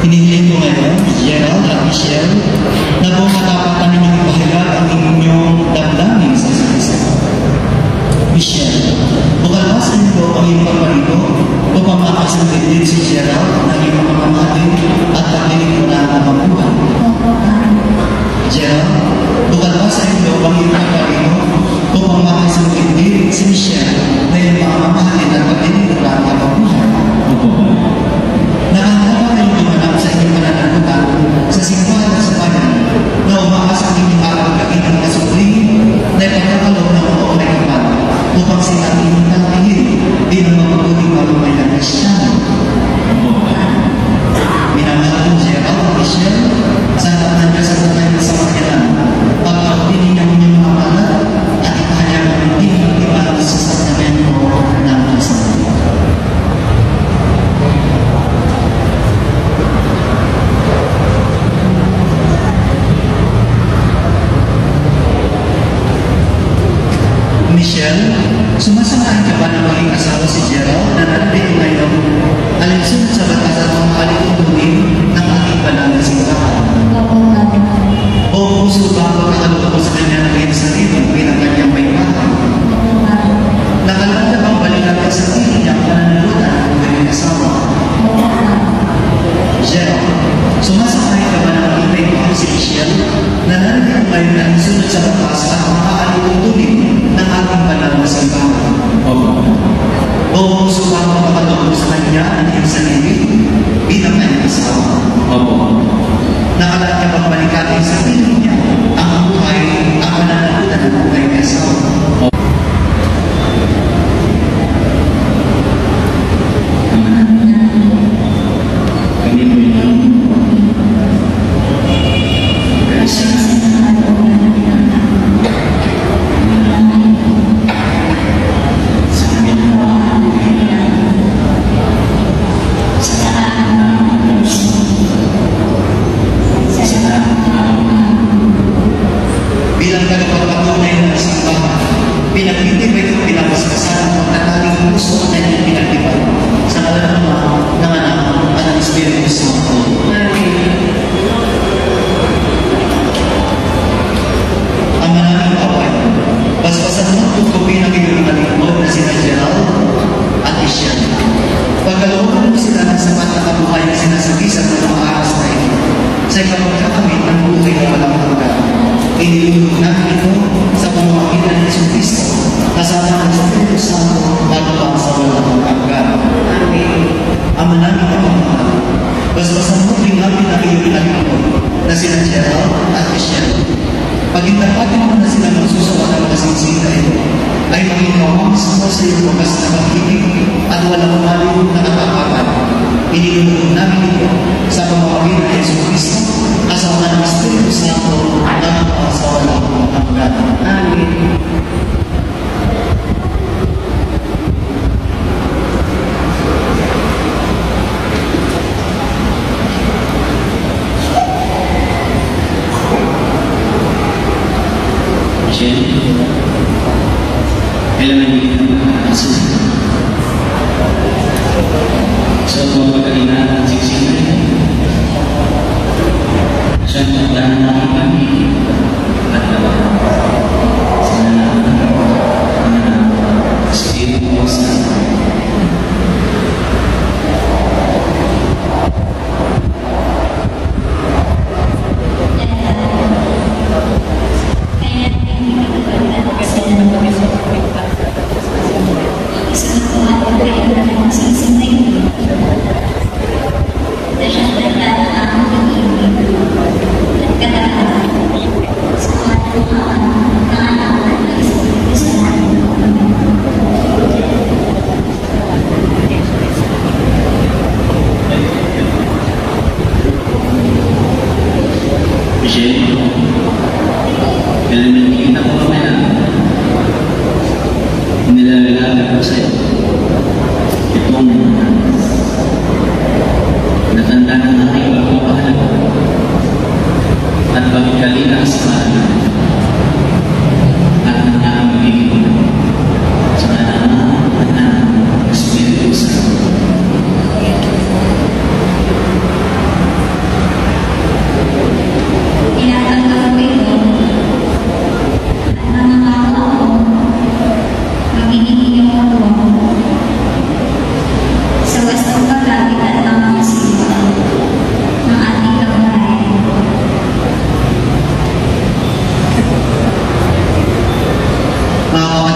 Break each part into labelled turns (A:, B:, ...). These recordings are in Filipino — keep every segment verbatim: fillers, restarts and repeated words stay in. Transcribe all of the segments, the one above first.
A: Hinihiling ko ngayon, Gerald at Michelle, na kung matapatan ninyong ipahayag ang inyong damdamin sa isa't isa. Michelle, bukal ba sa inyo ang iyong pagparito upang makasangkit din si Gerald na iyong mamamahalin at paglilingkuran ang mabuhay? Gerald, bukal ba sa inyo ang iyong pagparito upang makasangkit din si Michelle na iyong mamamahalin at paglilingkuran ang mabuhay? Nakahanda kayong tumanap sa inyong pananagutan sa simbahan at sa bayan na umakas ang inyong arapagkakit ng kasupli na ipagkakalog ng mga may kapat upang sila ang inyong kalahingin bilang mabubuting mamamayan na Kristiyano. Minamahal kong Gerald at Michelle, sa lahat ng kasagutan ng samakyanan, pagkakapinin niyo inyong mga malat at ipahayag ang hindi ng iba sa sakramento ng kasagutan. Michelle, sumasamahan ka ba na maging asawa si Gerald na nandito ngayon alinsunod sa batas at mga alituntunin ng ating banal na simbahan? O puso ba ang pagkakaloob mo sa kanya ng iyong sarili bilang kanyang may bahay? Nakalanda bang balikan ka sa sarili niya ang pananalutan ng iyong asawa? Gerald, sumasamahan ka ba na maging kaibigan si Michelle na nandito ngayon alinsunod sa batas at mga alituntunin ng ating banal na simbahan? O puso ba ang pagkakaloob sa kanya ang iyong sarili bilang kanyang asawa? Nakalanda bang balikan sa sarili niya ang buhay at pananalutan ng kanyang asawa? Bilang tagapagpatunay ng simbahan, pinagtitibay ko pinapaspasan ang pagtataling puso na inyong pinagtibay sa ngalan ng Ama, ng Anak, at ng Espiritu Santo. Ang maraming away, basbasan mo kung kupi ng iyong malingkod na sina Gerald at Michelle. Pagkalooban mo sila ng sapat na kabuhay na sinasagisan ng mga aras na ito sa ipagkakamit ng buhay na walang hanggan. Inilulog namin ito sa pamamagitan ng Jesucristo, kasama ng Espiritu Santo, magpapang sa walang hanggan. Amen. Ama namin na pamahal, basbasan mo ringapin ang iyong pinalingkod na sila Gerald at Michelle. Pag-intapatin mo na sila magsusawa ng kasingsing na ito, ay maging kawamas mo sa iyong wagas na pag-ibig at walang umalim na katapakan. Inilulog namin ito sa pamamagitan ng Jesucristo, kasama ng Espiritu Santo, magpapang sa walang hanggan. Amen.
B: Kailangan kita makakasal sa mga pagkainan at siksikan sa pagdaan ng kami at sa Espiritu Santo.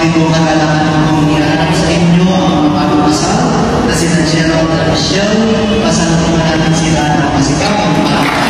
A: ganito kagalangan kong ianap sa inyo ang mga bagong kasal na sina Gerald at Michelle. Pasalamatan natin sila na masikapang palakpak.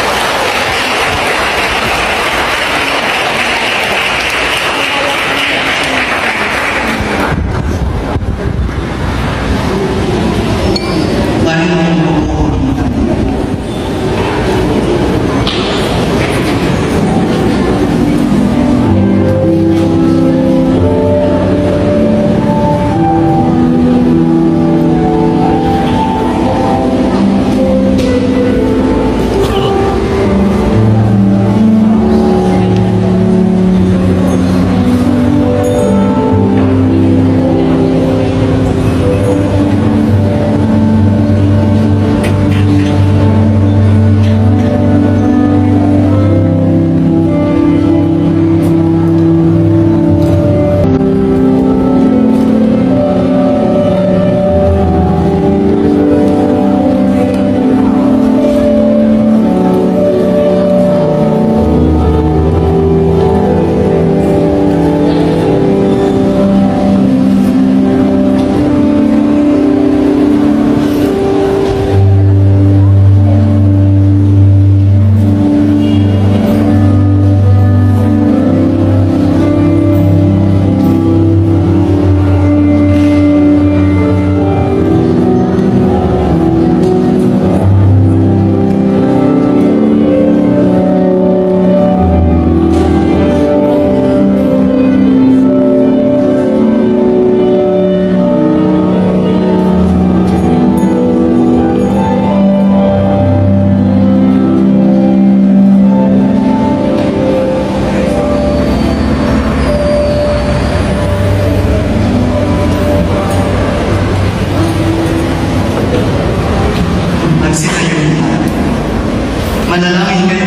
A: Manalangin kayo.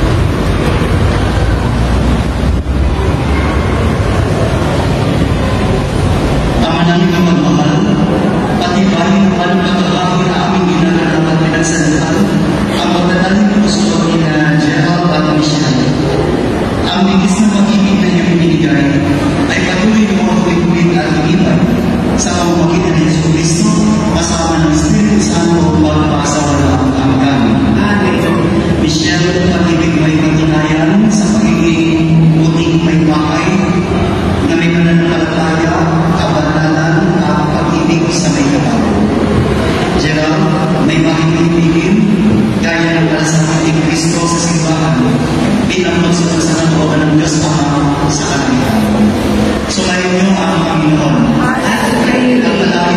A: Manalangin ka magmamahal, patibayin ang anong pagkakaroon na aming ginagalaman pinagsandahan, ang magdadaling puso ni na Gerald at Michelle. Ang bigis na pag-ibig na iyong binigay ay patuloy mo ang ulit-ulit at iban sa pamamagitan ni Yesu Cristo, kasama ng Espiritu Santo pagpasawalang ang kami. Michelle, pag-ibig may pagkinayan sa pagiging puting may bakay na may mananampalataya, kabanalan at pag-ibig sa may kapal. Gerald, may makikipigin gaya ng kalasang ni Cristo sa simbahan bilang magsunod sa kalooban ng Diyos Ama sa kanila. Sumayin niyo ang Panginoon at ang palagi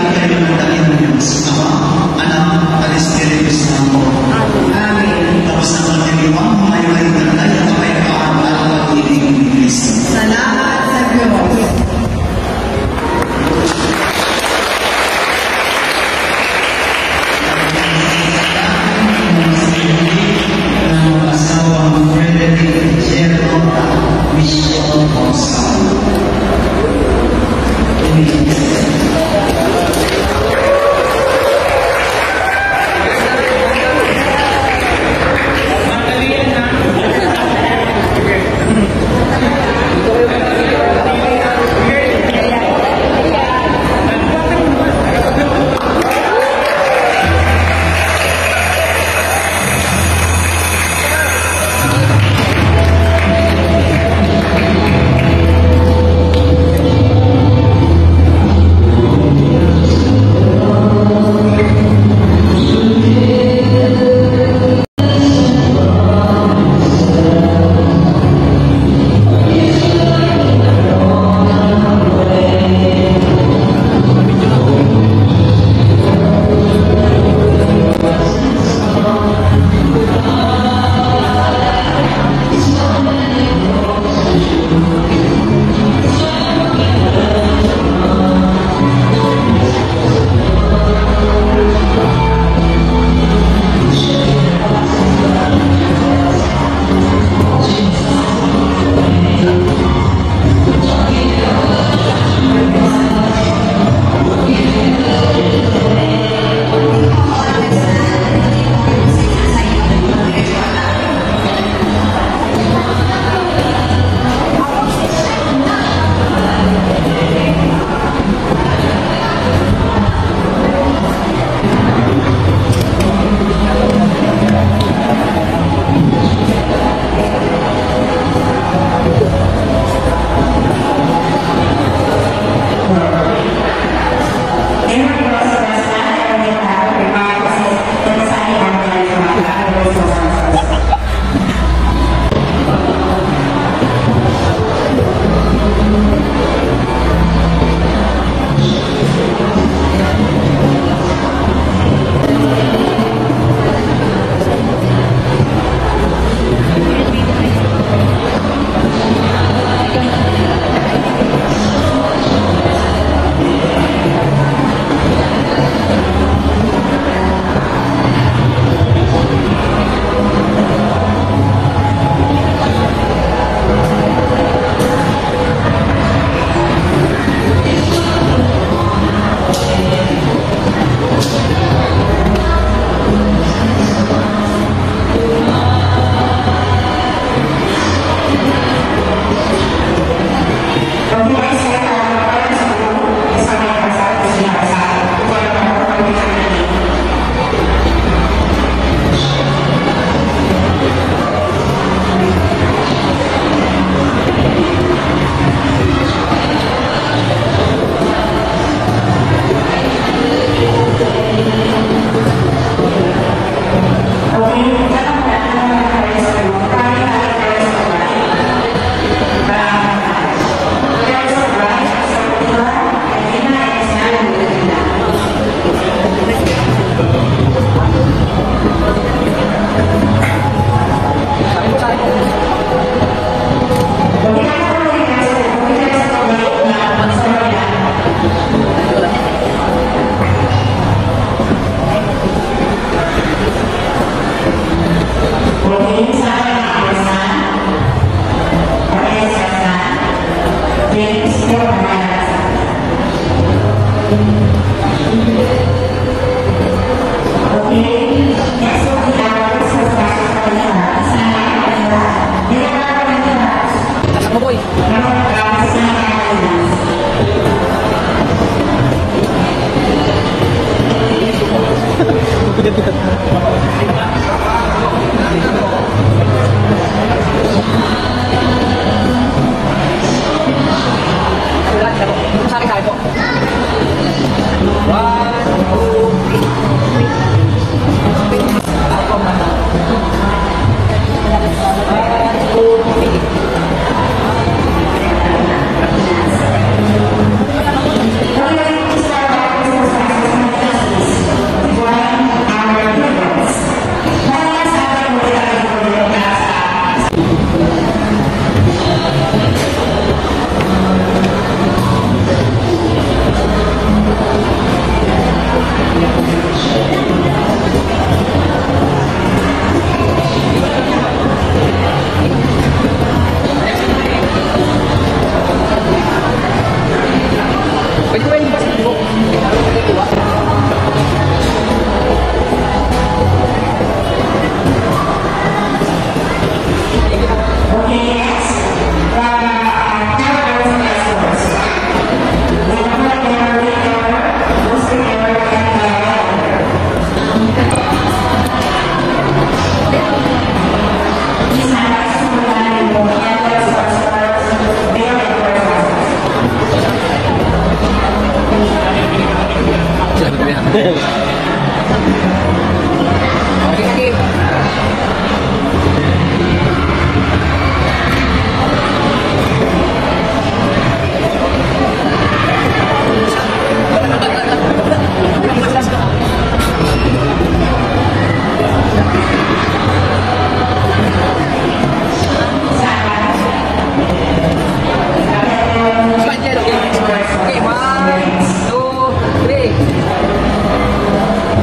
C: Okay, one, two, three.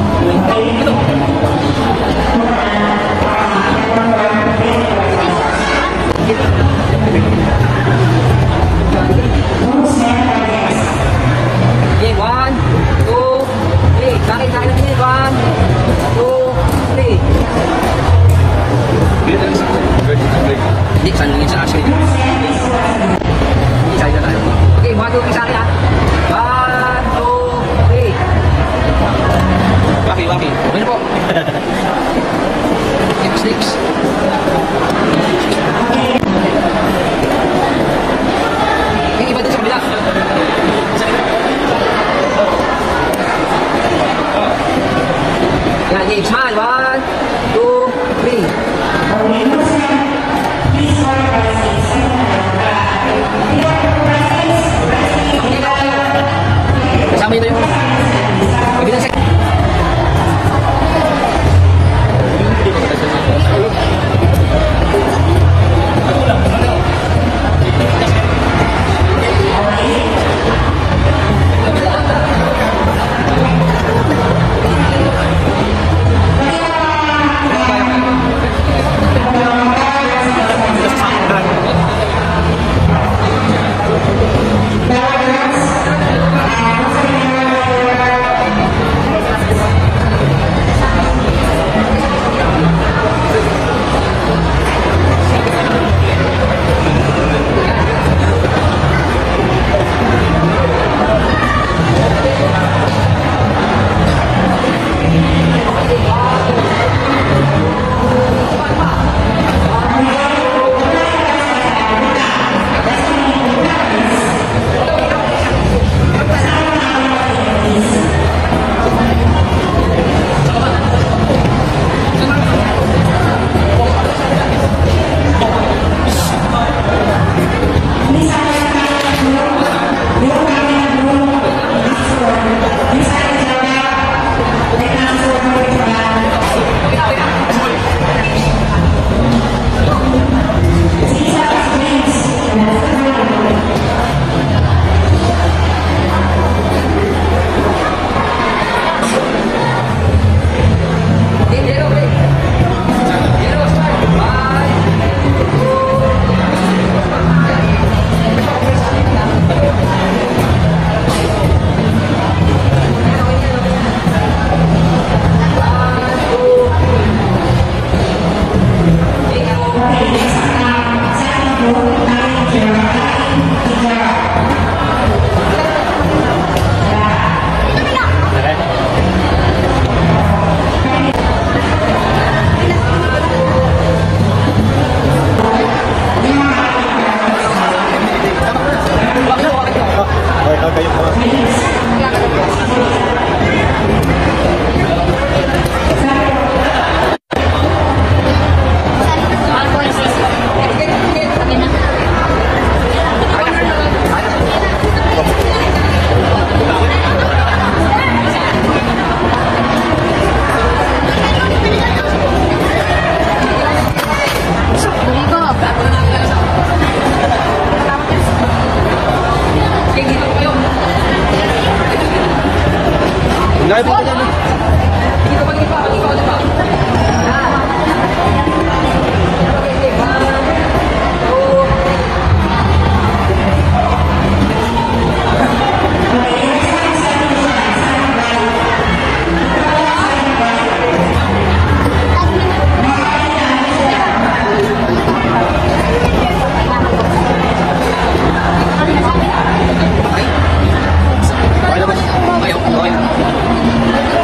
C: Tayo po dyan.
B: Ayaw, ayaw.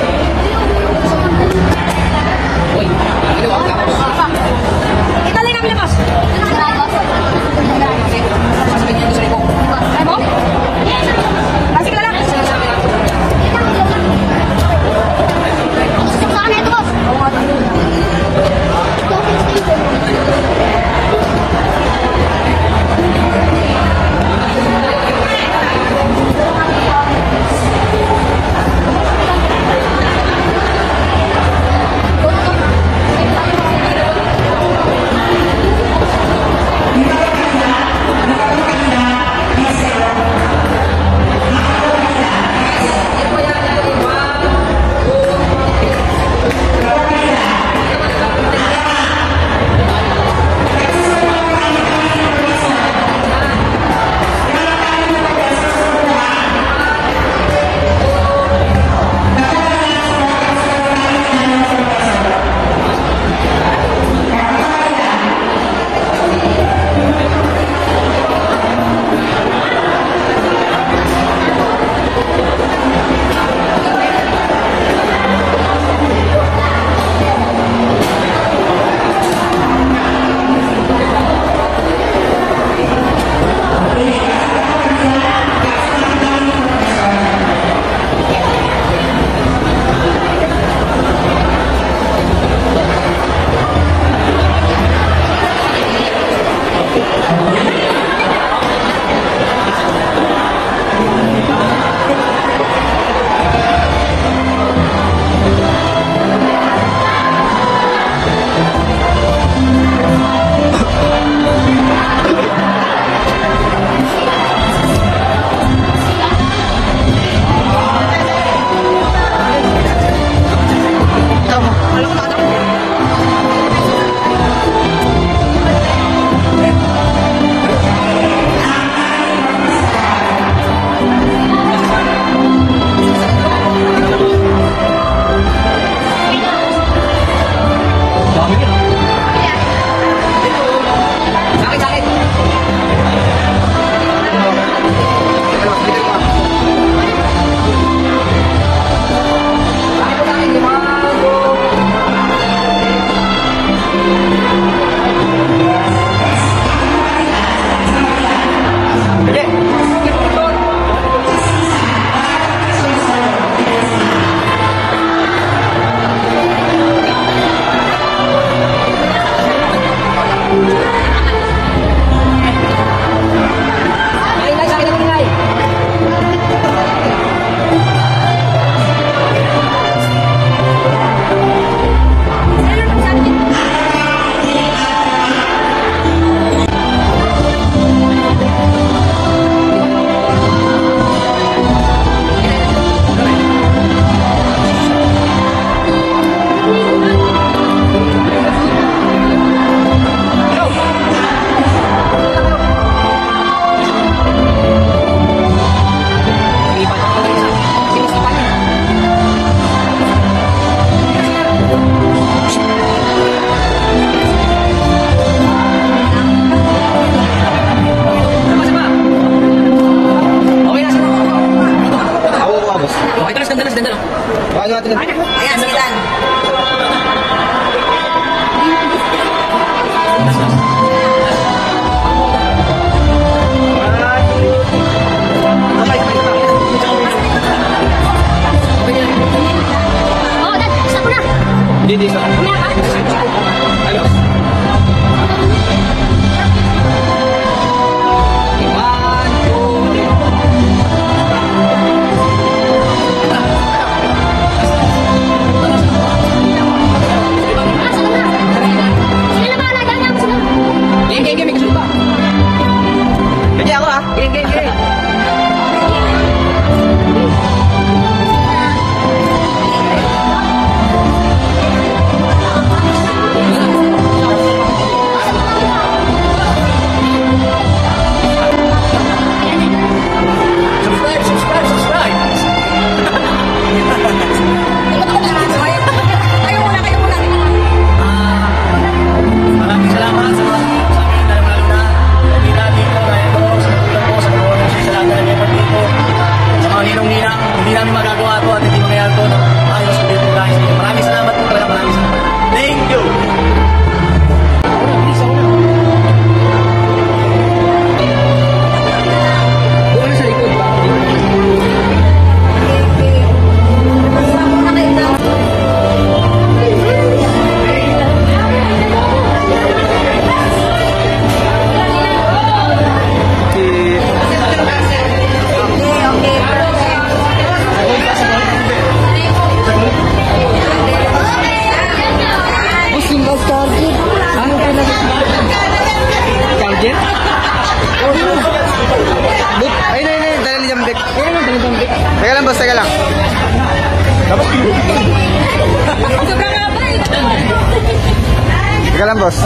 C: Teka lang, boss.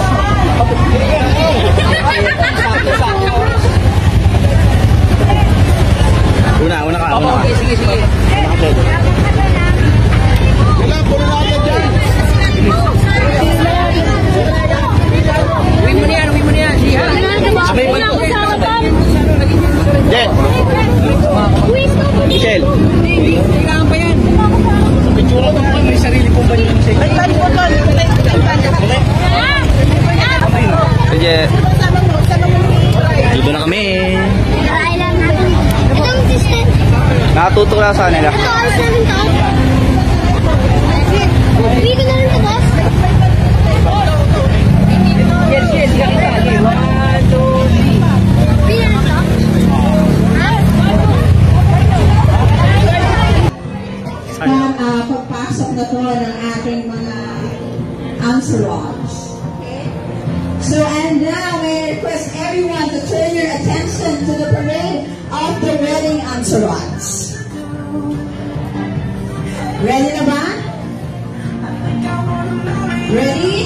C: Una, una ka, una ka. Sige, sige, sige. Wala, puro natin dyan. Uwi mo na yan, uwi mo na yan. Sabay mo na. Jen. Michelle. Kailangan pa yan. Pictura mo naman, may sarili kong banyo. Ay, tali ko, tali. Sige. Dito na kami. Nakatutok lang sa nila.
D: Dito na rin ito, boss. Yes, yes. One, two, three.
E: Uh, pagpasok na po ng ating mga entourage. Okay? So, and now we request everyone to turn your attention to the parade of the wedding entourage. Ready na ba? Ready?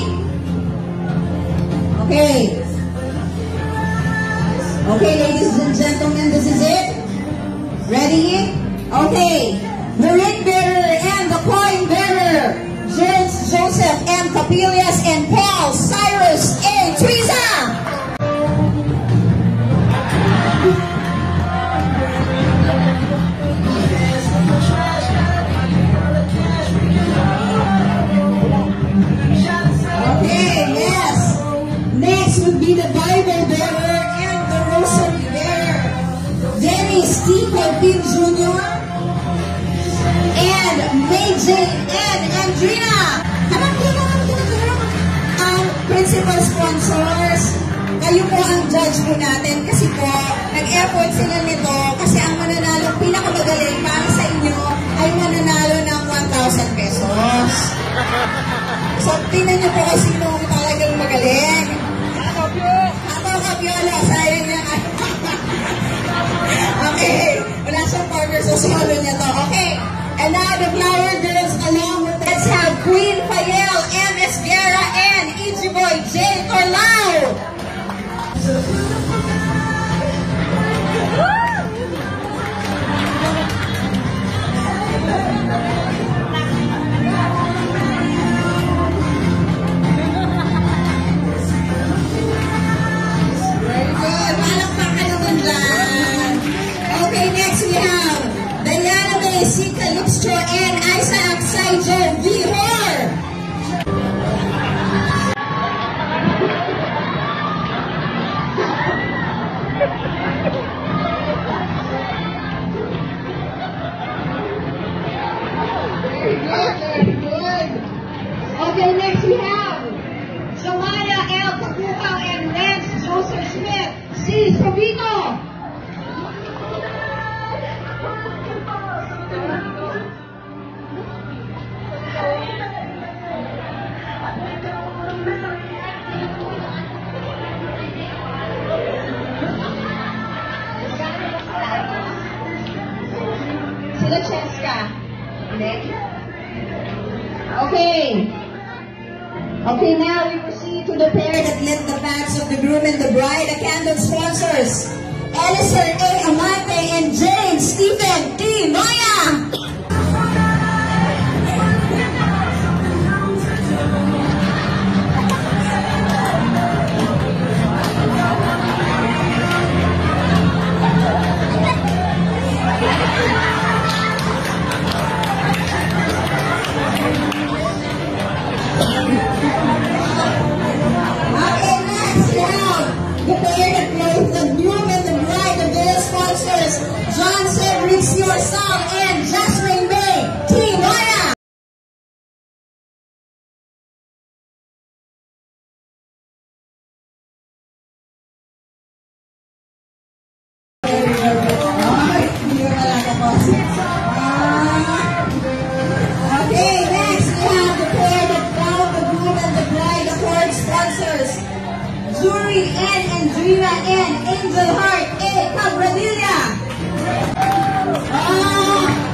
E: Okay. Okay, ladies and gentlemen, this is it. Ready? Okay. The ring bearer and the coin bearer, James Joseph M. Capillas and Paul Cyrus A. Triza. Okay, yes. Next would be the Bible bearer and the rosary bearer, Dennis T. Colvin Junior and May Jane and Andrina. Ang principal sponsors, kayo po ang judge po natin kasi po, nag-effort sila nito kasi ang mananalo, pinakamagaling para sa inyo ay mananalo ng one thousand pesos. So, tingnan niyo po kasi sino talagang magaling. Ako, Kapiola, sayang niya. Okay, wala siyang partner, so solo niya to. Okay. And now the flower girls along with let's have Queen Payel, M S Guerra, and Ichiboy J. Corlao. Very good. Palakpakan naman dyan. Okay, next we have Diana May, Sika Luxtro, and Isaac Saijo Vihor. Very good, very good. Okay, next we have Samaya L. Kakukaw and Lance Joseph Smith, C. Sabino. Sila Cheska. Okay. Okay, now we proceed to the pair that lit the backs of the groom and the bride, the candle sponsors. Eliezer A. Amante and James Stephen T. Noya. And Jasmine May, Team Noya. Okay, next we have the pair that found the groom and the bride, the court sponsors, Zuri N. Andrina N. Angel Heart A. Cabradilla. Ah.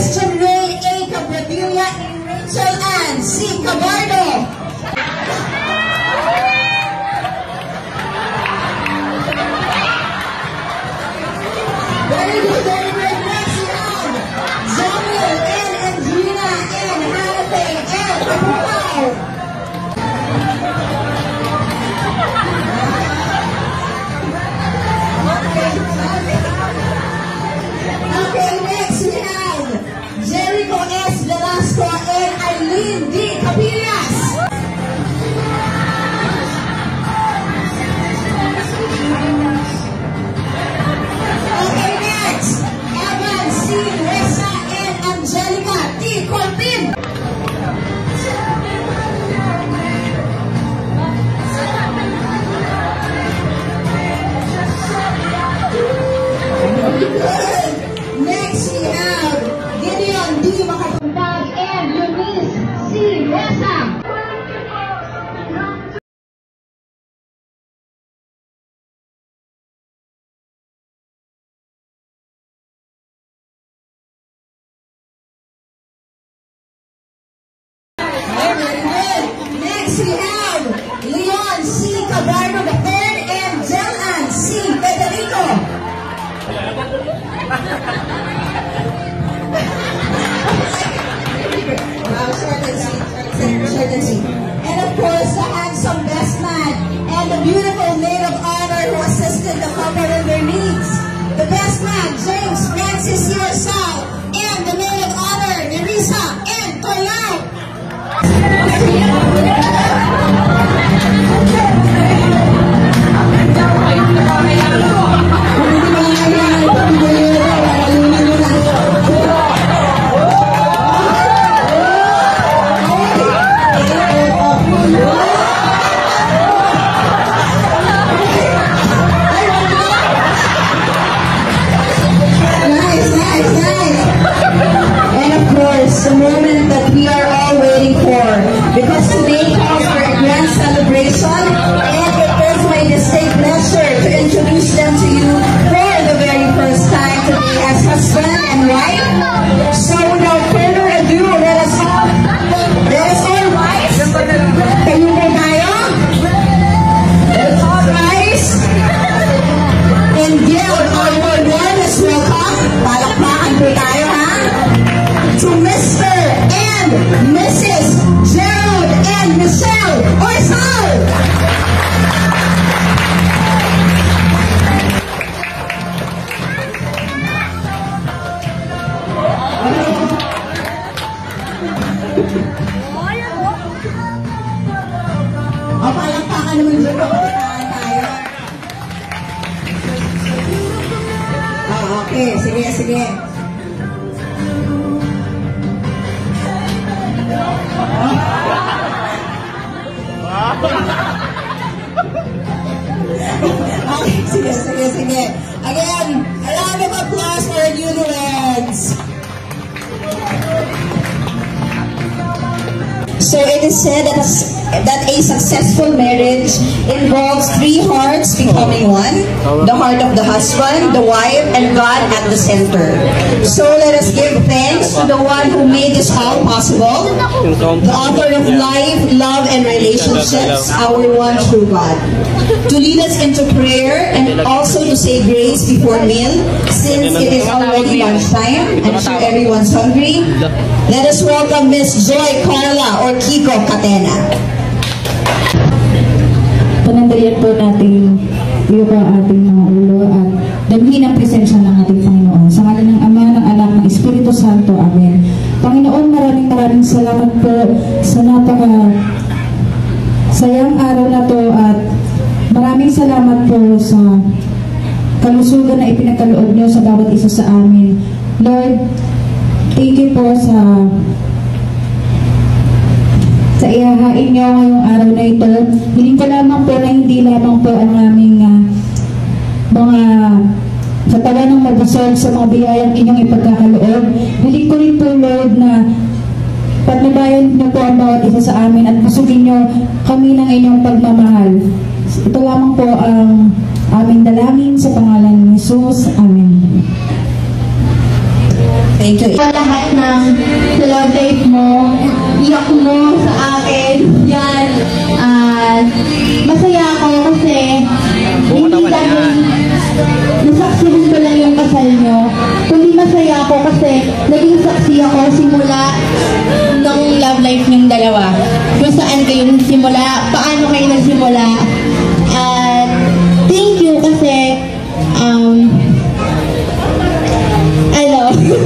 E: Christian Ray A. Cabradilla and Rachel Ann C. Cabardo. Very good, very good. Next we have Samuel and Andrina and Hannah and Kapukaw. Okay, next we have Jericho S. Velasco and Eileen D. Capillas. Okay, next, Evan C. Reza and Angelica T. Corpin. Next we have Gideon D. Makatuntag and Eunice C. Reza. Very good. Next we have Leon C. Cabardo the third and Jelan C. Federico. Wow, short and sweet, short and sweet. And of course, the handsome best man and the beautiful maid of honor who assisted the couple in their needs. The best man, James Francis Yorsal, and the maid of honor, Nerissa and Toyao. Nice, nice, nice. And of course, the moment that we are all waiting for, because today calls for a grand celebration, and it is my distinct pleasure to introduce them to you for the very first time today as husband and wife. So without further ado, let us all, let us all rise. Kayo po tayo? Let us all rise. And give our warmest welcome. Palakpakan po tayo, ha? To Mister and Missus Gerald and Michelle Orsal. O, palakpakan naman dyan. Palakpakan tayo. Oh, okay, sige, sige. Okay, sige, sige, sige. Again, a round of applause for our newlyweds. So it is said that a, that a successful marriage involves three hearts becoming one, the heart of the husband, the wife, and God at the center. So let us give thanks to the one who made this all possible, the author of life, love, and relationships, our one true God. To lead us into prayer and also to say grace before meal, since it is already lunchtime, I'm sure everyone's hungry. Let us welcome Miss Joy Carla or Kiko Catena.
F: Panandalian po natin iyo ang ating mga ulo at damhin ang presensya ng ating Panginoon. Sa ngalan ng Ama, ng Anak, ng Espiritu Santo. Amen. Panginoon, maraming maraming salamat po sa napaka sayang araw na to at maraming salamat po sa kalusugan na ipinagkaloob niyo sa bawat isa sa amin. Lord, thank you po sa sa ihahain niyo ngayong araw na ito. Hiling ko lamang po na hindi lamang po ang aming uh, mga katawan ng mabusog sa mga biyayang inyong ipagkakaloob. Hiling ko rin po, Lord, na patnubayan niyo po ang bawat isa sa amin at busugin niyo kami ng inyong pagmamahal. Ito lamang po ang aming dalangin sa pangalan ni Jesus. Amen.
E: Thank you.
F: Sa lahat ng love life mo, iyak mo sa akin, yan. At masaya ako kasi hindi dahil nasaksihan ko lang yung kasal nyo. Kundi masaya ako kasi naging saksi ako simula ng love life ng dalawa. Kung saan kayo nagsimula, paano kayo nagsimula. At thank you kasi um, ano,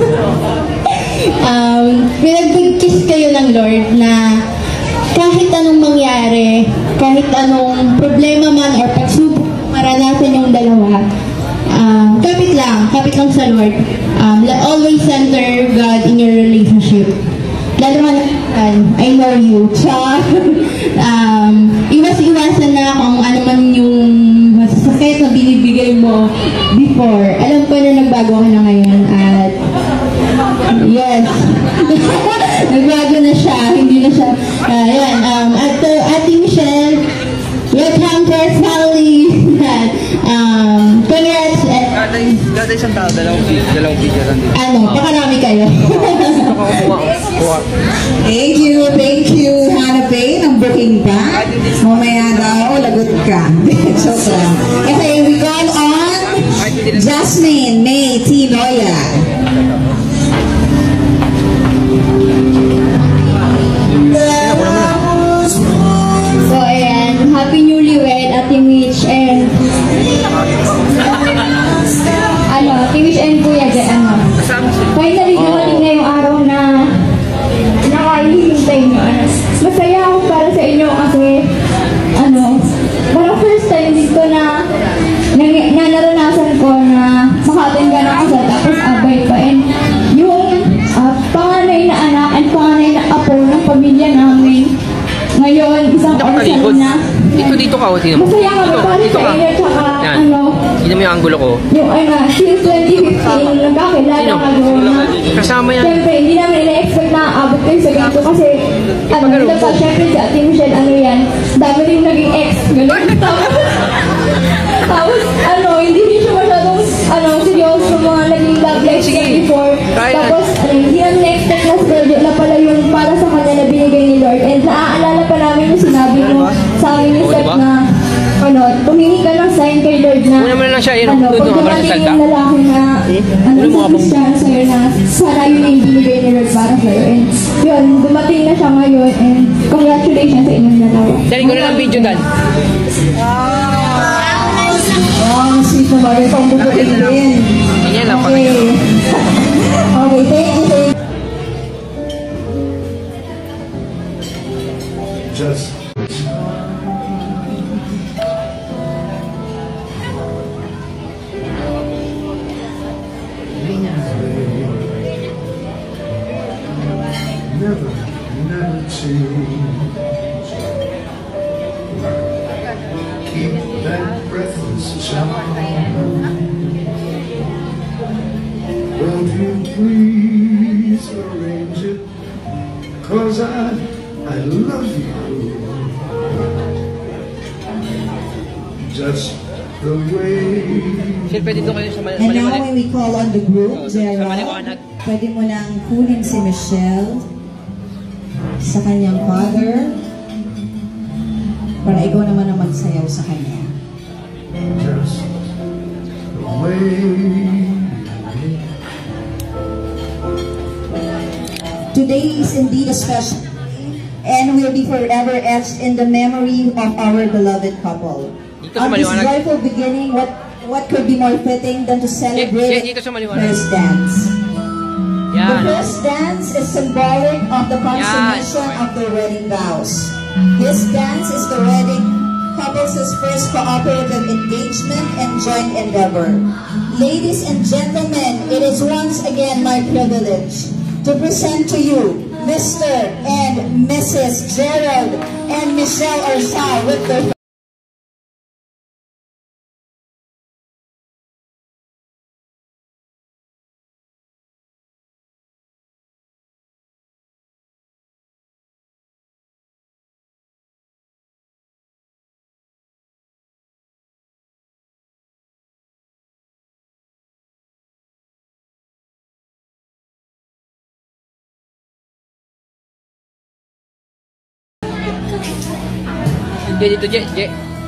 F: um, pinag-kiss kayo ng Lord na kahit anong mangyari, kahit anong problema man or pagsubok maranasan yung dalawa, um, kapit lang, kapit lang sa Lord. Um, always center God in your relationship. Lalo man, I know you. Cha. um, iwas-iwasan na kung ano man yung masasakit na binibigay mo before. Alam ko na nagbago ka na ngayon at yes. Nagbago na siya. Hindi na siya. Uh, yan. Um, at uh, Ate Michelle, welcome to our family. um, congrats.
C: Gada isang tao, dalawang, dalawang video lang dito.
F: Ano, pakarami kayo.
E: Thank you, thank you, Hannah Payne. Ang booking pa. Mamaya daw, lagot ka. Joke lang. Okay, we call on Jasmine May Tinoya.
F: So, ayan. Happy newlywed, Ate Mitch and ano, Ate Mitch and Kuya Jay, ano. Finally, dumating na yung araw na nakahihintay nyo. Ano. Masaya ako para sa inyo kasi ano, parang first time dito na na, na naranasan ko na makatin ka ng kasal tapos abay pa. And yung uh, panganay na anak at panganay na apo ng pamilya namin ngayon, isang oras na.
C: Dito, dito ka, o, tingnan mo.
F: Masaya kami
C: Dito,
F: para
C: dito
F: sa
C: ka.
F: inyo, tsaka
C: Yan.
F: ano,
C: Tingnan mo yung angulo ko.
F: yung ano, since twenty fifteen, nagkakilala
C: Sino?
F: ka doon na.
C: Kasama yan.
F: Siyempre, hindi namin ina-expect na abot kayo sa ganito kasi, ano, ito pa, siyempre si Ate Michelle, ano yan, dami rin naging ex, gano'n. Tapos, tapos, ano, hindi rin siya masyadong, ano, seryoso sa mga naging love life niya before.
C: Kahit-
F: Tapos, ano, hindi namin na-expect na schedule na pala yung para sa kanya na binigay ni Lord. And naaalala pa namin yung sinabi mo sa amin ni
C: Oo,
F: Seth
C: diba?
F: na, ano, tumingi ka ng sign kay Lord na,
C: Una mo na lang siya, yun,
F: ano,
C: doon,
F: pag
C: doon, habang
F: dumating
C: salta.
F: yung lalaki na, ano,
C: Una mo
F: sa
C: habang-
F: Kristiyan sa'yo na, sana yun yung binigay ni Lord para sa'yo. And, yun, dumating na siya ngayon, and congratulations sa inyong dalawa.
C: Dali ko na lang video, Dan.
E: Oh, sweet naman. Yung pambubukin din.
C: Ganyan lang, pag
E: Okay. Okay, thank you, thank you.
G: Just never, never change. Keep that breathless charm. Won't you please arrange it? Cause I, I love you. Just the way.
C: Siyempre, dito kayo sa
E: And now when we call on the group,
C: Sa
E: Gerald,
C: maliwanag.
E: pwede mo nang kunin si Michelle sa kanyang father para ikaw naman ang magsayaw sa kanya.
G: Just the way.
E: Today is indeed a special day and will be forever etched in the memory of our beloved couple.
C: Dito sa
E: On this
C: maliwanag.
E: joyful beginning, what what could be more fitting than to celebrate
C: Dito sa maliwanag.
E: first dance? The
C: Yan.
E: first dance is symbolic of the consummation
C: Yan.
E: of their wedding vows. This dance is the wedding couple's first cooperative engagement and joint endeavor. Ladies and gentlemen, it is once again my privilege to present to you Mister and Missus Gerald and Michelle Orsal with their
C: Je dito, Je, Je.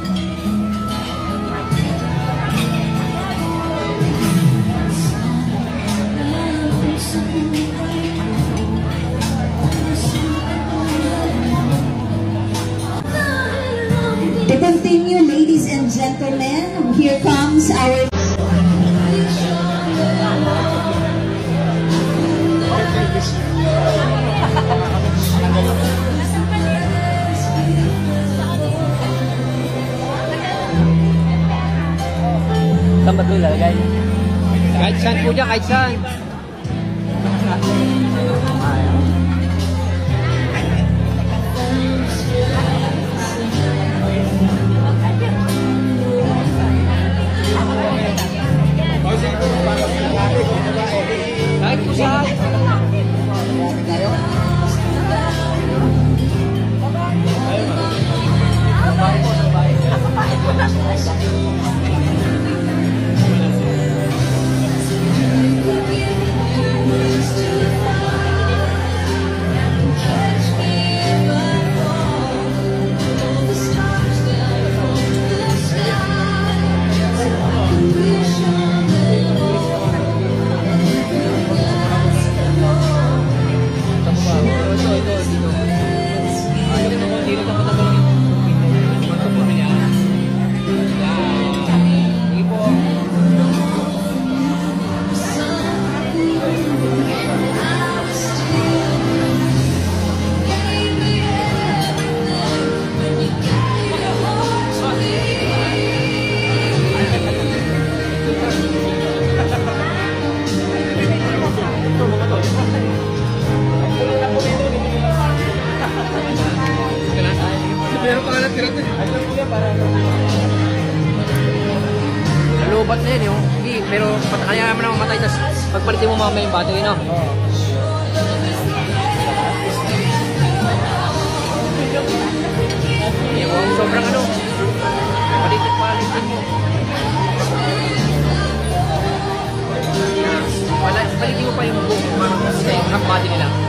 E: To continue, ladies and gentlemen, here comes our
C: Saan ba ito ilalagay? Kahit saan po dyan, kahit saan. Kahit po saan. Lubat na yan, yung. Hindi, pero kaya naman ako matay, tapos pagpalitin mo mamaya yung battery, no? Yung sobrang ano, palitin, palitin mo. Palitin mo pa yung buong, yung half body nila.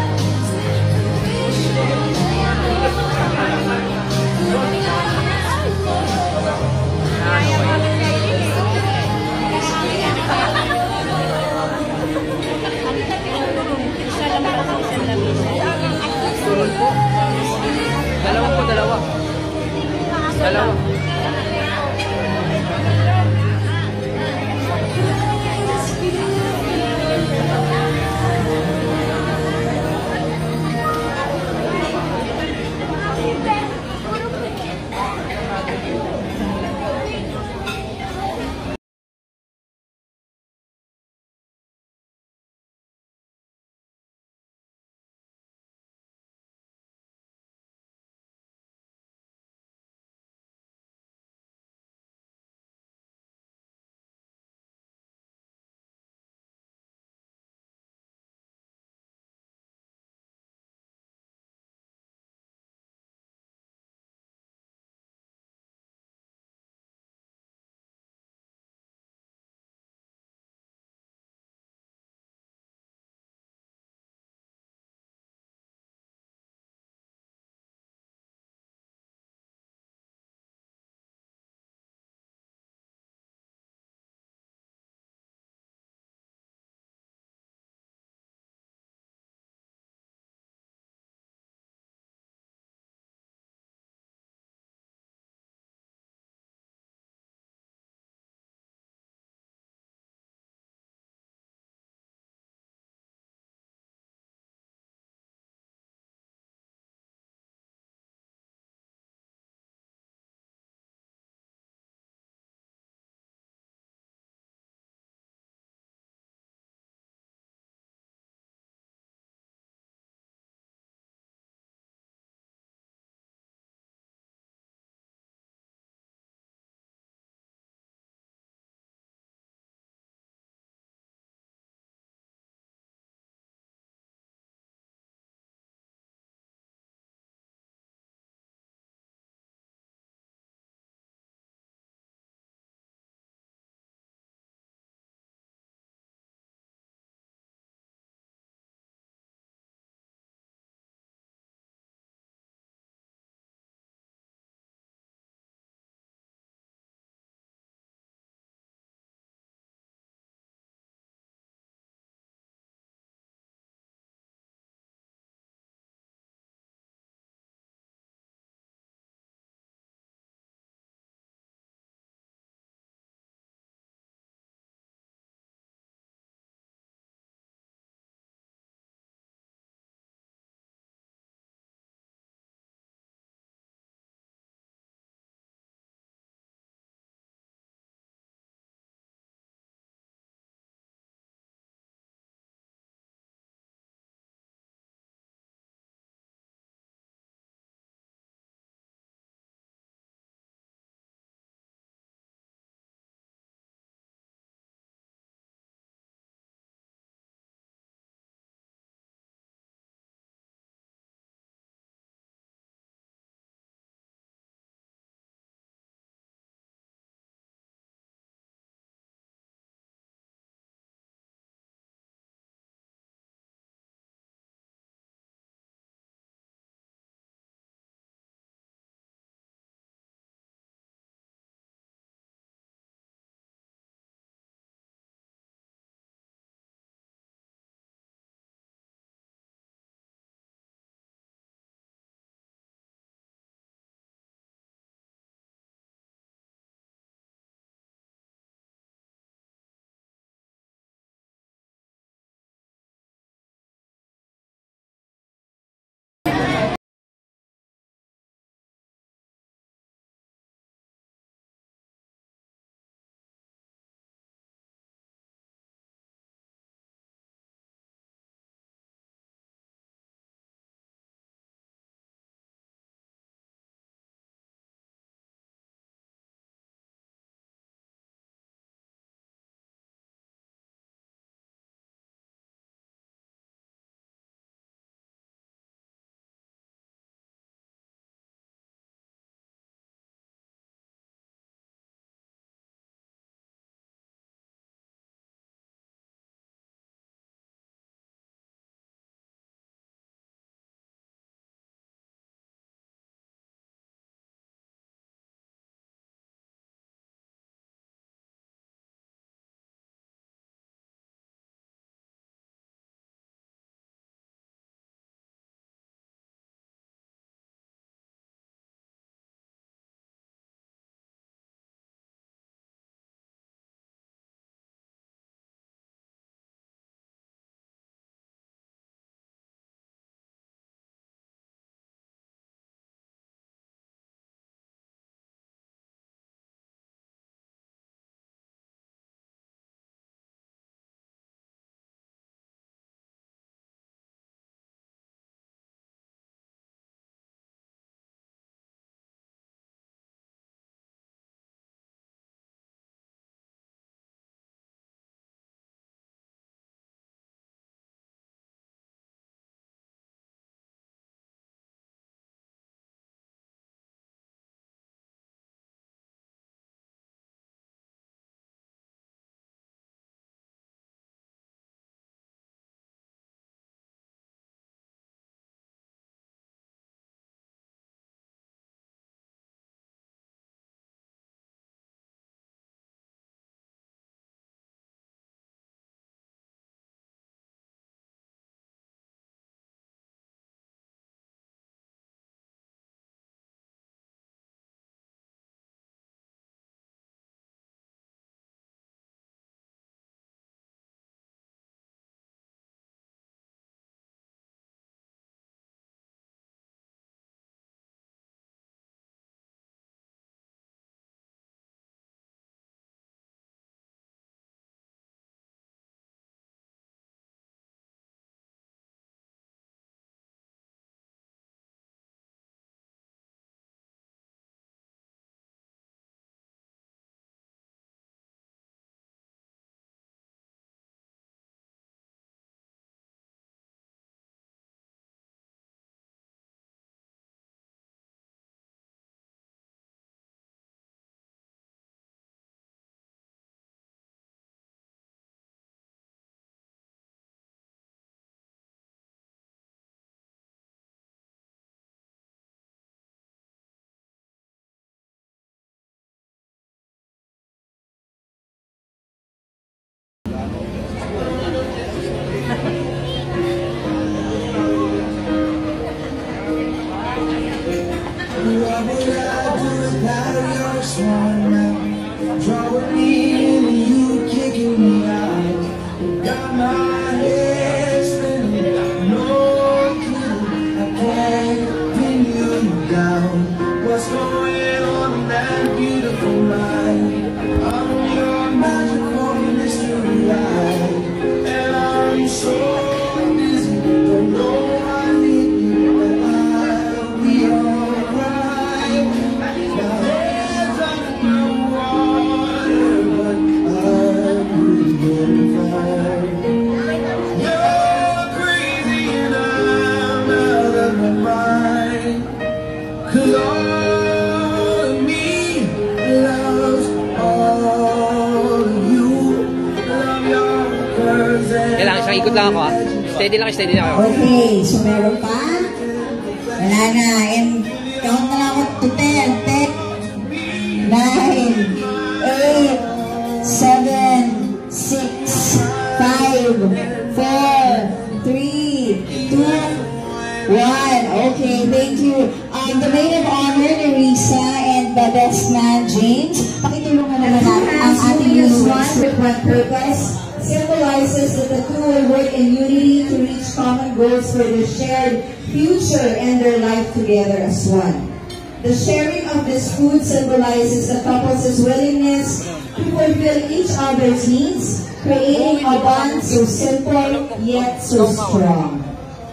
G: would I do without your smile? Drawing me in and you kicking me out. Got my head spinning, no clue. I can't pin you down. What's going on in that beautiful night? I'm your magical mystery ride, and I'm so busy, don't know I need you, but I'll be alright. My head's under water, but I'm really fine. You're crazy and I'm out of my mind, 'cause all of me loves all of you. Love your curves and
C: Kailangan isang ikot lang ako ah. Steady lang, steady lang ako.
E: Okay, so meron pa? Wala na. And count na lang ako to ten. ten, nine, eight, seven, six, five, four, three, two, one. Okay, thank you. Um, the maid of honor, Nerissa, and the best man, James. Pakitulungan naman natin ang ating universe with one purpose. Symbolizes that the two will work in unity to reach common goals for their shared future and their life together as one. The sharing of this food symbolizes the couple's willingness to fulfill each other's needs, creating a bond so simple yet so strong.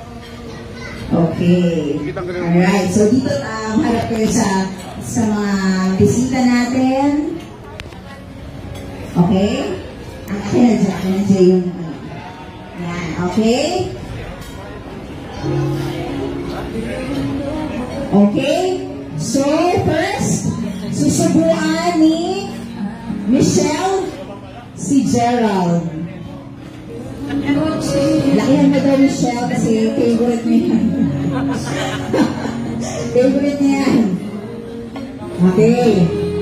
E: Okay. Alright, so dito um, harap kayo sa, sa mga bisita natin. Okay? Ang akin na dyan, na dyan yung ano. Yan, okay? Okay? So, first, susubuan ni Michelle si Gerald. Lakihan mo daw Michelle kasi favorite niya yan. Favorite niya yan. Okay.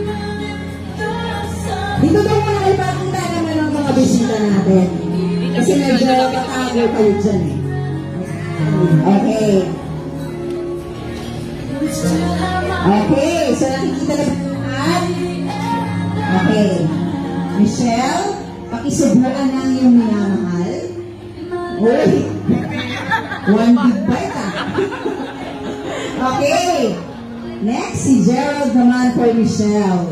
E: Dito daw muna kayo pakita naman ng mga bisita natin. Kasi medyo katago kayo dyan eh. Okay. Okay, so nakikita na ba lahat? Okay. Michelle, pakisubuan ng iyong minamahal. Uy! One big bite ah. Okay. Next, si Gerald naman for Michelle.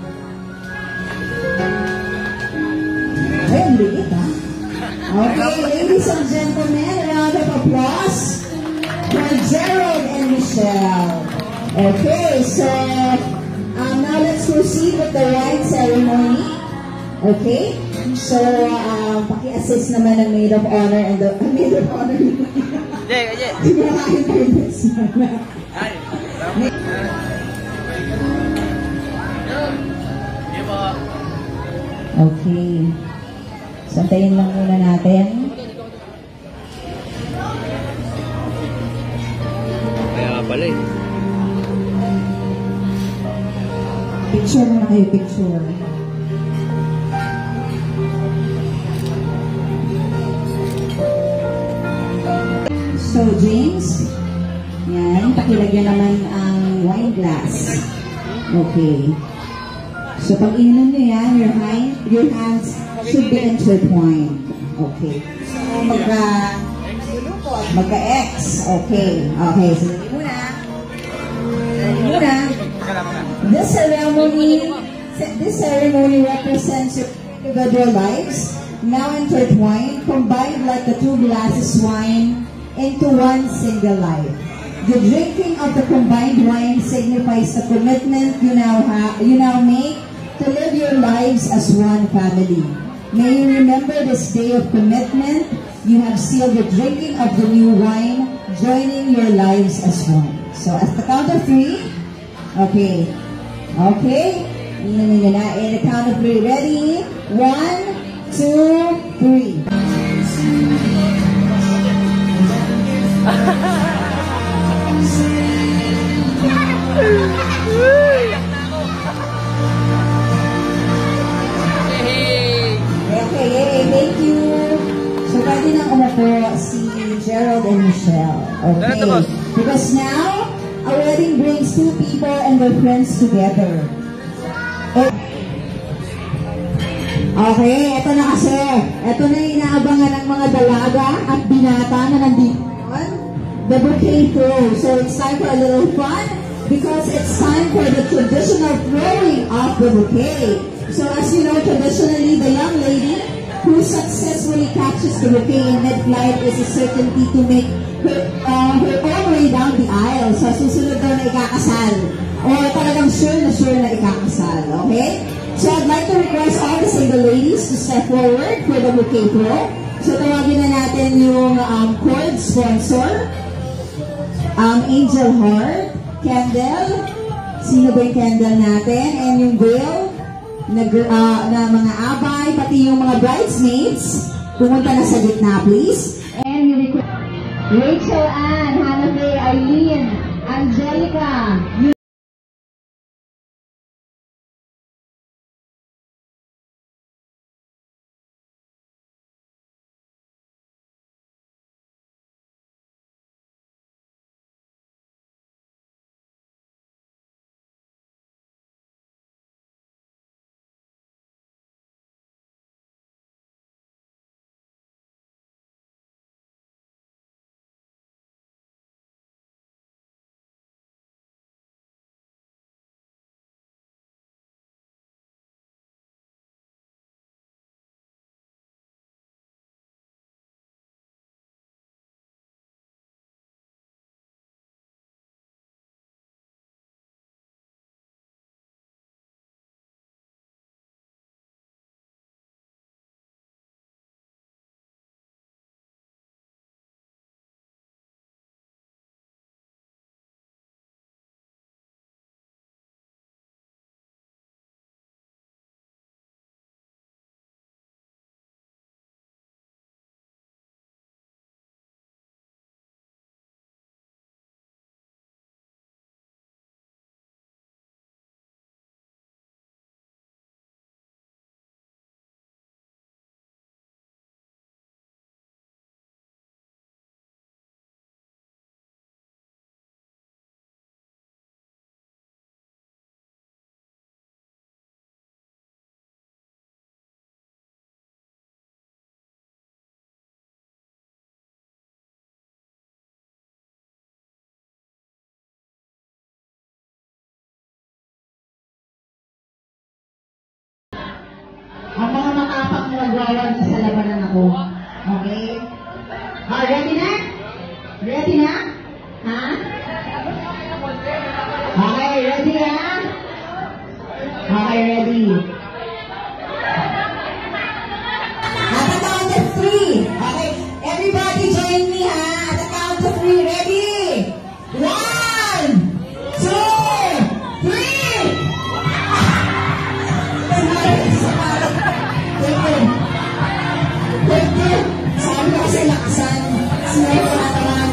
E: Ay, ang liit ah. Okay, ladies and gentlemen, a round of applause for Gerald and Michelle. Okay, so um, now let's proceed with the wine ceremony. Okay, so um, paki-assist naman ng maid of honor and the uh, maid of honor.
C: Yeah, yeah.
E: Hindi na kayo favorite naman. Okay. Santayin lang muna natin.
C: Kaya nga pala eh.
E: Picture muna kayo, picture. So, James, yan, pakilagyan naman ang wine glass. Okay. So, pag ininom nyo yan, your, hand, your hands should be intertwined. Okay. So, magka, magka-X. Okay. Okay. So, hindi muna. Hindi muna. This ceremony, this ceremony represents your individual lives, now intertwined, combined like the two glasses wine into one single life. The drinking of the combined wine signifies the commitment you now have, you now make to live your lives as one family. May you remember this day of commitment. You have sealed the drinking of the new wine, joining your lives as one. So at the count of three, okay, okay, in the count of three, ready? One, two, three. Okay, yay, thank you. So, pwede nang umupo si Gerald and Michelle. Okay. Because now, a wedding brings two people
F: people and their friends together. Okay, eto na kasi. Eto na yung inaabangan ng mga dalaga at binata na nandito. The bouquet throw. So it's time for a little fun because it's time for the traditional throwing of the bouquet. So as you know, traditionally, the young lady who successfully catches the bouquet in mid-flight is a certainty to make her, uh, her own way down the aisle. So susunod daw na ikakasal. Or talagang sure na sure na ikakasal. Okay? So I'd like to request all the single ladies to step forward for the bouquet throw. So tawagin na natin yung um, chord sponsor. Um, Angel Heart, Candle, sino ba yung candle natin? And yung veil, na, uh, na mga abay, pati yung mga bridesmaids, pumunta na sa gitna, please. And you request Rachel Ann, Hannah Faye, Eileen, Angelica, ang mga makapak na nagwawan sa labanan ako. Okay? Ah, ready na? Ready na? Ha? Okay, ready na? Okay, ready. At the count of three. Okay, everybody join me ha. At the count of three, ready? One, two, three. Thank you. Sabi ko kasi lakasan. Sinabi ko naman.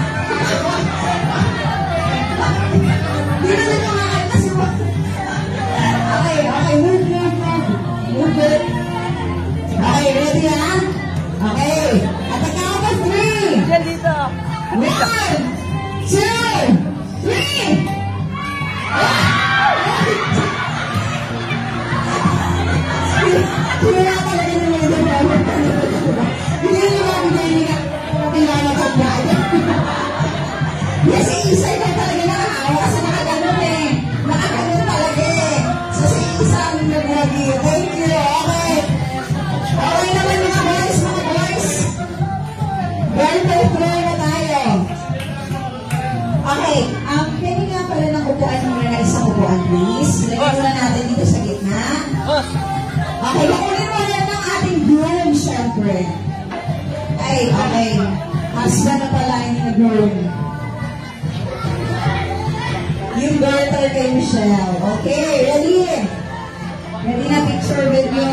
F: Hindi na nanamaan kasi mo. Okay, okay. Move, move, move. Move it. Okay, ready na? Okay. At the count of three. One, two, three. Hindi na talaga nyo yung develop. Hindi nyo ba hindi nyo kailangan sa brother? Yes, si Isay na talaga nakahawa kasi nakaganon eh. Nakaganon talaga eh. So si Isay ang nag-ready. Thank you. Okay. Okay naman mga boys, mga boys. Welcome through na tayo. Okay. Um, pwede nga pala ng upuan muna na isang upuan, please. Lagyan muna natin dito sa gitna. Okay, kukunin mo yan ng ating groom, syempre. Ay, okay. Husband na pala yung nag-groom. Yung daughter kay Michelle. Okay, ready? Ready na picture video?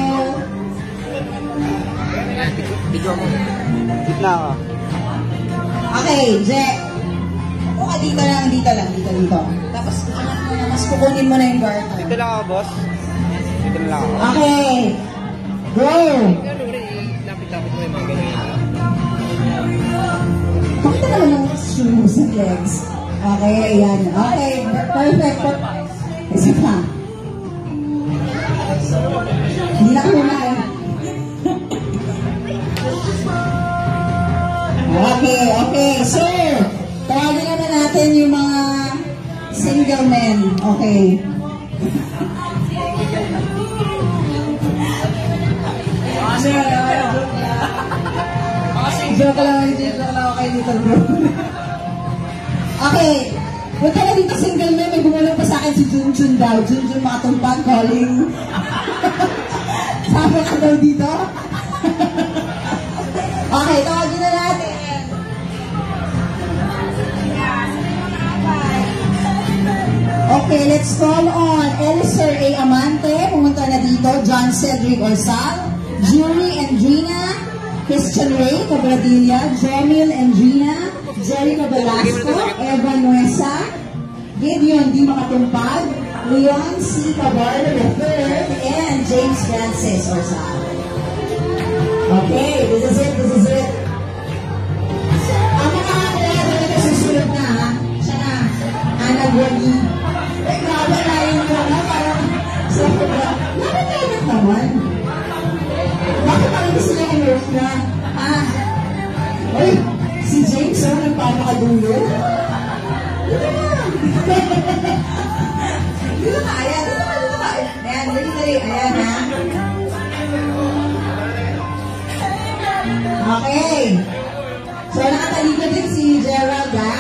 C: Video mo. Gitna ka.
F: Okay, Je. Upo ka dito lang, dito lang, dito, dito. Tapos, ano, mas kukunin mo na yung garter.
C: Dito lang ako, boss. Dito na lang ako.
F: Okay. Go!
C: Lapit-lapit mo yung mga ganun.
F: Bakit naman ang shoes and legs?
E: Okay, ayan. Okay, perfect. Isa pa. Hindi na ko na eh. Okay, okay. So, tawagin na natin yung mga single men. Okay. Joke lang, joke lang ako kayo dito, bro. Okay. Huwag ka na dito single men. May bumulong pa sa akin si Junjun daw. Junjun Matumpan calling. Sabi ka daw dito. Okay, tawagin na natin. Okay, let's call on Eliser A. Amante, pumunta na dito, John Cedric Orsal, Julie Andrina, Christian Ray Cabradilla, Jamil Andrina, Jerica Velasco, Eva Nuesa, Gideon D. Makatumpad, Leon C. Cabardo the third, and James Francis Orsal. Okay, this is it, this is it. Ang mga kailangan na susunod na, ha? Siya na, Ana Gwagi. Eh, grabe na yun mo na, parang, sabi ba, nakakainak naman. Bakit parang gusto niya i-work na? Ah, uy, si James, oh, nagpapakadulo. Dito na. Dito ka, ayan, dito ka, dito ka. Ayan, dali, dali, ayan, ha? Okay. So, nakatalikod din si Gerald, ha?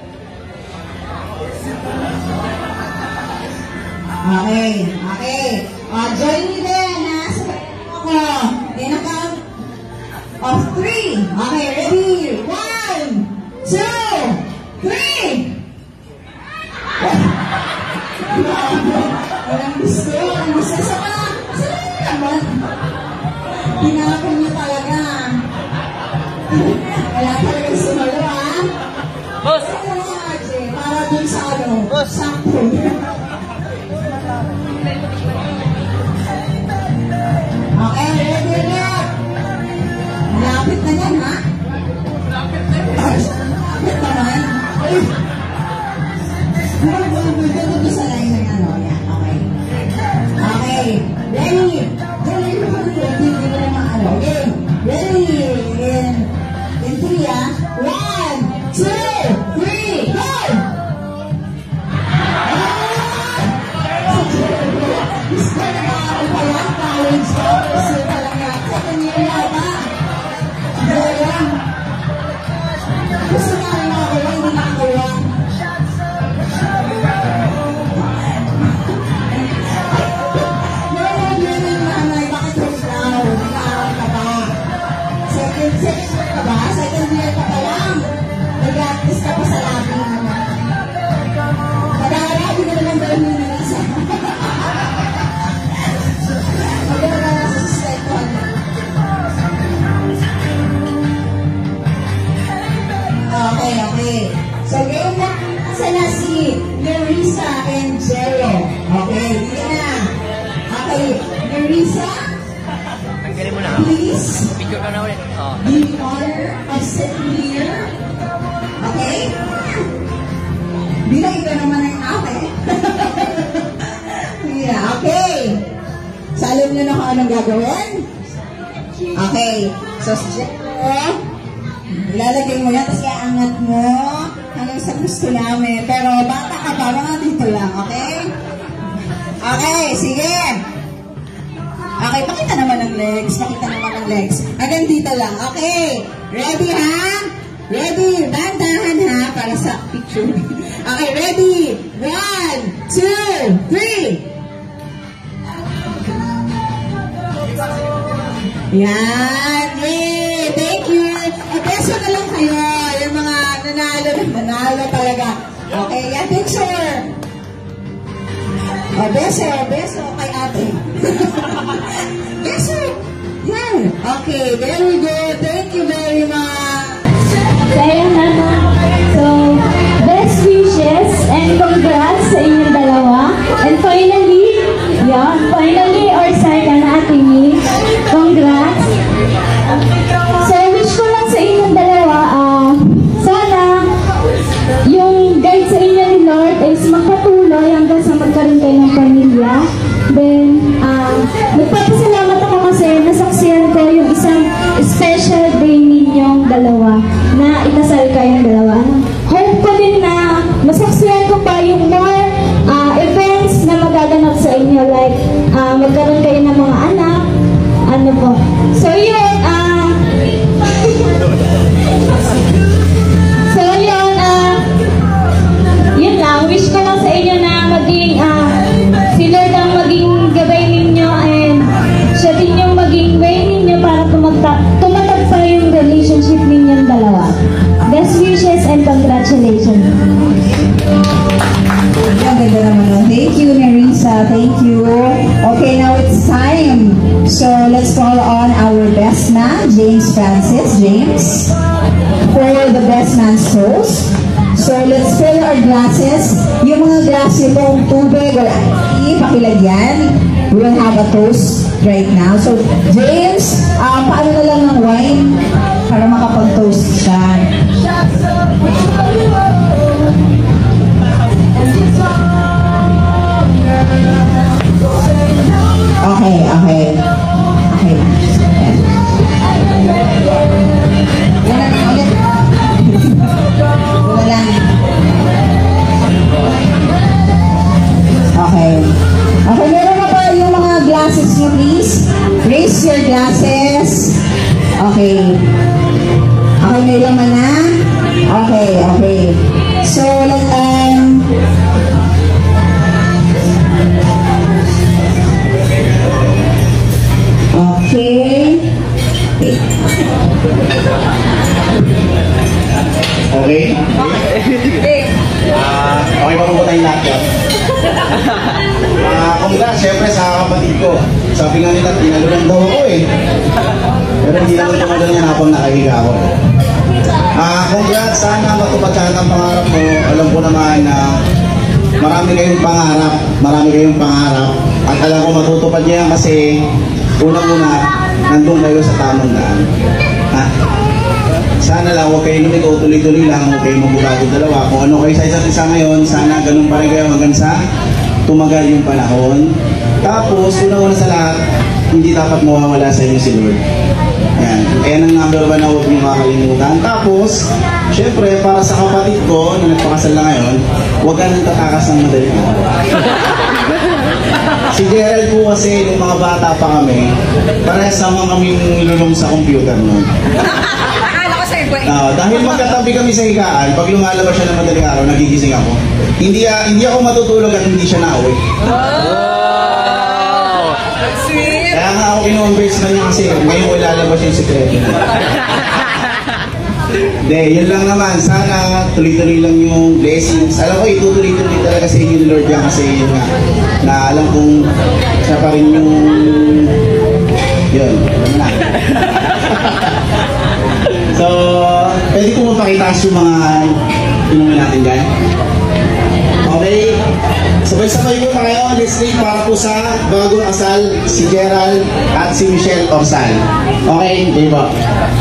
E: Okay, okay. Uh, join me din, ha? Sabay ako. In a count of three. Okay, ready? One, two, three. Walang gusto, walang gusto. Saan ka? Saan ka naman? Tinapin niyo talaga. Wala talaga sumalo, ha?
C: Boss!
E: Ito na, Archie. Para dun sa ano, sample. Okay, ready na. Malapit na yan, ha? Malapit naman. Uy! Dito sa line ng ano, yan. Okay. Okay. Ready? Ready mo pa dito. Hindi mo naman ano. Okay. Ready? In, in three, ha? One, two, three, go! Gusto na nga ako pala. College ko. Gusto pala nga. Second year na ba? Ayan. Gusto na nga ako. Hindi na ako. Second ka ba? Second year ka pa lang. Nag-practice ka pa sa labi naman. Madara, hindi ka naman gawin mo ng isa. Maganda ka na sa second. Okay, okay. So, ngayon na sana si Nerissa and Jero. Okay, dito na. Okay, Nerissa.
C: Tanggalin mo na.
E: Please.
C: Video ka na ulit. Oh.
E: The honor of sitting here. Okay? Bilang ikaw naman ang ate. Yeah, okay. So, alam nyo na kung anong gagawin? Okay. So, oh, ilalagay mo yan, tapos iaangat mo hanggang sa gusto namin. Pero bata ka pa, mga dito lang, okay? Okay, sige. Okay, pakita naman ng legs. Pakita naman ng legs. Hanggang dito lang. Okay. Ready, ha? Ready. Bandahan, ha? Para sa picture. Okay, ready. One, two, three. Yan. Yay. Thank you. Beso na lang kayo. Yung mga nanalo na nanalo talaga. Okay, yan. Picture. O, beso. Beso kay ate. Beso. Yan. Okay, very good. Thank you very much.
H: Kaya naman. So, best wishes and congrats sa inyong dalawa. And finally, yeah, finally, or second ating congrats. So, wish ko lang sa inyong dalawa, ah, uh, sana yung guide sa inyo, like, uh, magkaroon kayo ng mga anak, ano po. So yun, ah, so yun, ah, yun lang, wish ko lang sa inyo na maging, ah, si Lord ang maging gabay ninyo and siya din yung maging way ninyo para tumagta tumatag pa yung relationship ninyong dalawa. Best wishes and congratulations.
E: Ang ganda naman nun. Thank you, Nerissa. Thank you. Okay, now it's time. So, let's call on our best man, James Francis. James, for the best man's toast. So, let's fill our glasses. Yung mga glass yung pong tubig, wala. Ipakilagyan. We will have a toast right now. So, James, um, paano na lang ng wine para makapag-toast siya? Okay, okay. Okay. Wala na ulit. Wala lang. Okay. Okay, meron na ba yung mga glasses nyo, please? Raise your glasses. Okay. Okay, may laman na? Okay, okay. So, um, okay.
B: Okay? Ah, okay ba kung tayo lahat yan? Ah, congrats, syempre sa kapatid ko. Sabi nga nila, tinalunan daw ako eh. Pero hindi naman tumagal niya habang nakahiga ako. Ah, congrats, sana matupad sa ang pangarap mo. Alam ko naman na marami kayong pangarap, marami kayong pangarap. At alam ko matutupad niya yan kasi unang-una, nandun kayo sa tamang daan. Ha? Sana lang, huwag kayo lumiko, tuloy-tuloy lang, huwag kayo magbabago dalawa. Kung ano kayo sa isa't isa ngayon, sana ganun pa rin kayo hanggang sa tumagal yung panahon. Tapos, una-una sa lahat, hindi dapat mawawala sa inyo si Lord. Yan. Kaya ng number one na huwag nyo makakalimutan. Tapos, syempre, para sa kapatid ko na nagpakasal na ngayon, huwag ka nang tatakas ng madaling araw. Si Gerald po kasi, nung mga bata pa kami, parehas naman kami nilulong sa computer noon. Uh, dahil magkatabi kami sa higaan, pag lumalabas siya ng madaling araw, nagigising ako. Hindi, uh, hindi ako matutulog at hindi siya na-away. Oh! Sweet! Kaya nga ako kinuembrace na niya kasi ngayon ko ilalabas yung sekreto na. Hindi, yun lang naman. Sana tuloy-tuloy lang yung blessings. Alam ko, itutuloy-tuloy talaga sa inyo ni Lord yan kasi yun nga, na alam kong siya pa rin yung yun, alam na. So, pwede ko mapakitaas yung mga inumin natin dyan. Okay? Sabay-sabay ko na kayo. Let's sing para po sa bagong asal, si Gerald at si Michelle Orsal. Okay? Di ba?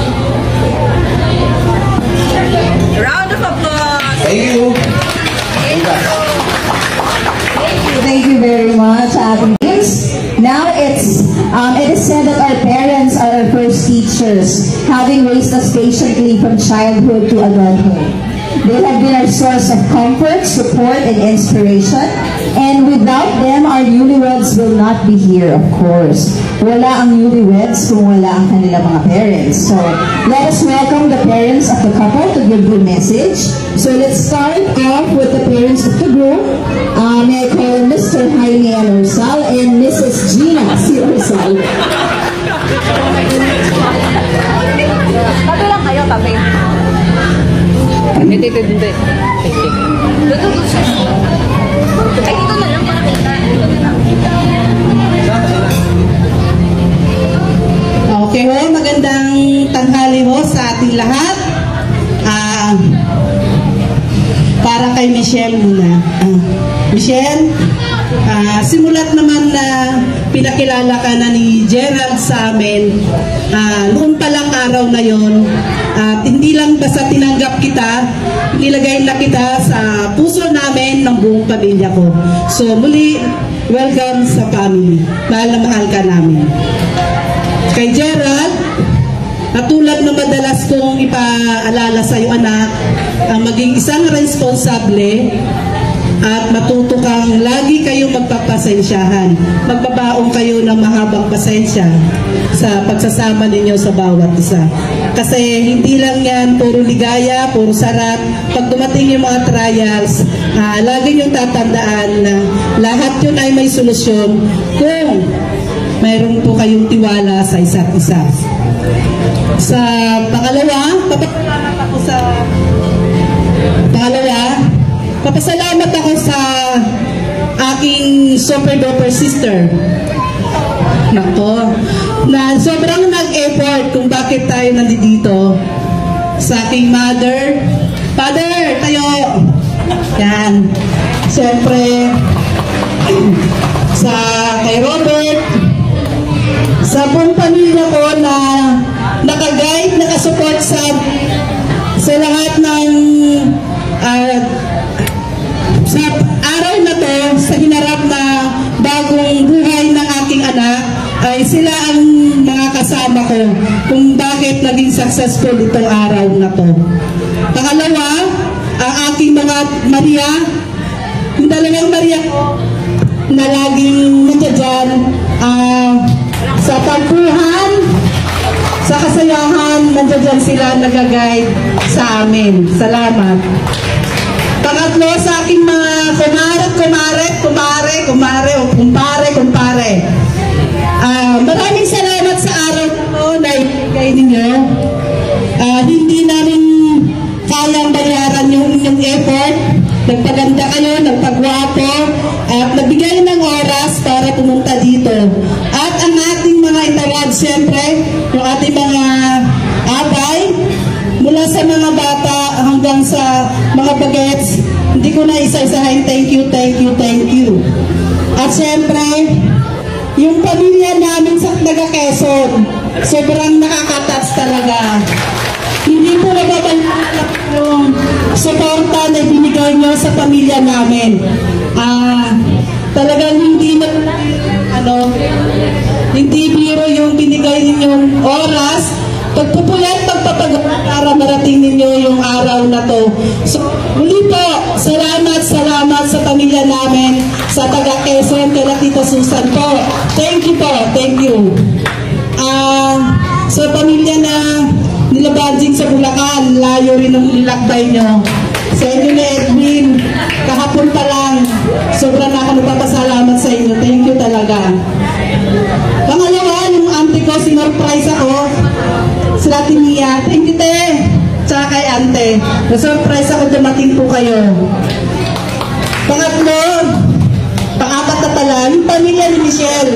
E: Round of applause!
B: Thank you! Thank you!
E: Thank you very much, Ate James. Now it's, um, it is said that our parents are our first teachers, having raised us patiently from childhood to adulthood. They have been our source of comfort, support, and inspiration. And without them, our newlyweds will not be here, of course. Wala ang newlyweds kung wala ang kanilang mga parents. So, let us welcome the parents of the couple to give the message. So, let's start off with the parents of the group. Uh, may I call Mister Jaime L. Orsal and Missus Gina C. Orsal.
D: Tabi lang kayo, tabi.
C: Hindi, hindi, hindi.
D: Ay, dito na lang para kita.
I: Okay ho, magandang tanghali ho sa ating lahat. Uh, para kay Michelle muna. Uh, Michelle, uh, simulat naman na pinakilala ka na ni Gerald sa amin. Uh, noon palang araw na yon, at uh, hindi lang basta tinanggap kita, nilagay na kita sa puso namin ng buong pamilya ko. So muli, welcome sa family. Mahal na mahal ka namin. Kay Gerald, at tulad na madalas kong ipaalala sa iyo anak, ang maging isang responsable, at matuto kang lagi kayong magpapasensyahan. Magbabaong kayo ng mahabang pasensya sa pagsasama ninyo sa bawat isa. Kasi hindi lang yan puro ligaya, puro sarap. Pag dumating yung mga trials, uh, lagi nyo tatandaan na lahat yun ay may solusyon kung mayroon po kayong tiwala sa isa't isa. Sa pangalawa, papasalamat ako sa pangalawa, papasalamat ako sa aking super duper sister. Nako, na sobrang nag-effort kung bakit tayo nandito. Sa aking mother, father, tayo. Yan. Siyempre, sa kay Robert, sa buong pamilya ko na nakaguide, nakasupport sa sa lahat ng uh, sa araw na to, sa hinarap na bagong buhay ng aking anak, ay sila ang mga kasama ko kung bakit naging successful itong araw na to. Pangalawa, ang aking mga Maria, yung dalawang Maria ko na laging nandiyan uh, sa pagpuhan, sa kasayahan, nandiyan sila nag-guide sa amin. Salamat. Pangatlo, sa aking mga kumare, kumare, kumare, kumare, o kumpare, kumpare. Uh, maraming salamat sa araw ko na ibigay ninyo. Uh, hindi namin kayang bayaran yung inyong effort. Nagpaganda kayo, nagpagwapo, at nabigay ng oras para pumunta dito. At ang ating mga itawag, siyempre, yung ating mga abay, mula sa mga bata hanggang sa mga bagets, hindi ko na isa-isahin, thank you, thank you, thank you. At siyempre, yung pamilya namin sa Naga Quezon, sobrang nakakatats talaga. Hindi po nababalak yung suporta na binigay nyo sa pamilya namin. Ah, talagang hindi na, ano, hindi biro yung binigay ninyong oras, pagpupulat, pagpapagawa para marating ninyo yung araw na to. So, muli po, salamat, salamat sa pamilya namin, sa taga Quezon, kay Tita Susan po. Thank you po, thank you. Ah, sa pamilya na nilabadjing sa Bulacan, layo rin ang nilakbay nyo. Sa inyo na Edwin, kahapon pa lang, sobrang na ako nagpapasalamat sa inyo. Thank you talaga. Pangalawa, yung auntie ko, sinurprise ako, sila Timiya. Thank you, te. Tsaka kay ante. Na-surprise ako, dumating po kayo. Pangatlo, pangapat na pala, yung pamilya ni Michelle.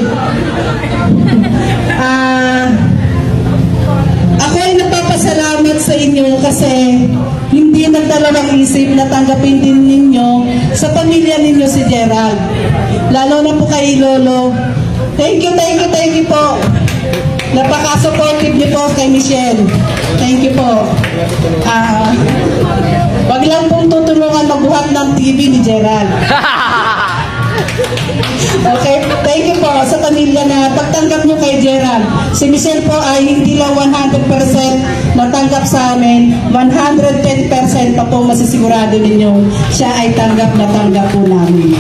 I: Ah... Uh, Ako ay nagpapasalamat sa inyo kasi hindi nagdalawang isip na tanggapin din ninyo sa pamilya ninyo si Gerald. Lalo na po kay Lolo. Thank you, thank you, thank you po. Napaka-supportive niyo po kay Michelle. Thank you po. Uh, wag lang pong tutulungan magbuhat ng T V ni Gerald. Okay, thank you po sa pamilya na pagtanggap nyo kay Gerald. Si Michelle po ay hindi lang one hundred percent natanggap sa amin, one hundred ten percent pa po masisigurado ninyo siya ay tanggap na tanggap po namin.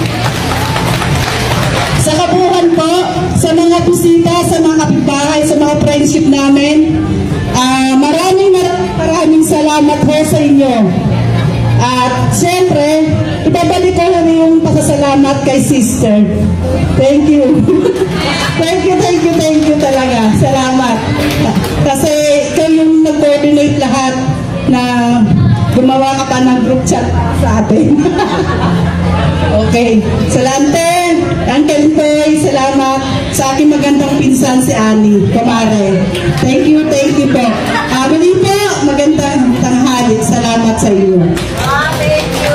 I: Sa kabuuan po, sa mga bisita, sa mga kapitbahay, sa mga friendship namin, uh, maraming maraming maraming salamat po sa inyo. At siyempre, ibabalik ko na yung pasasalamat kay sister. Thank you. Thank you, thank you, thank you talaga. Salamat. Kasi ikaw yung nag-coordinate lahat na gumawa ka pa ng group chat sa atin. Okay. Salante, Uncle Toy, salamat sa aking magandang pinsan si Annie, kumare. Thank you, thank you po. Uh, muli po, magandang tanghali. Salamat sa iyo.
E: Thank you.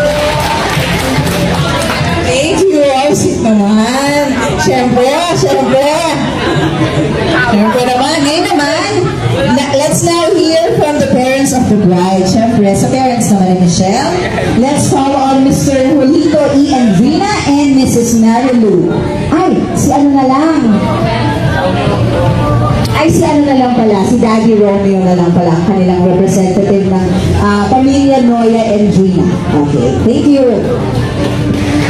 E: Thank you. Oh, shit naman. Siyempre, siyempre. Siyempre naman. Ngayon naman, let's now hear from the parents of the bride. Siyempre, sa parents naman ni Michelle. Let's call on Mister Julito E. Andrina and Missus Marilu. Ay, si ano na lang. Ay, si ano na lang pala, si Daddy Romeo na lang pala, kanilang representative ng uh, pamilya Noya and Gina. Okay, thank you.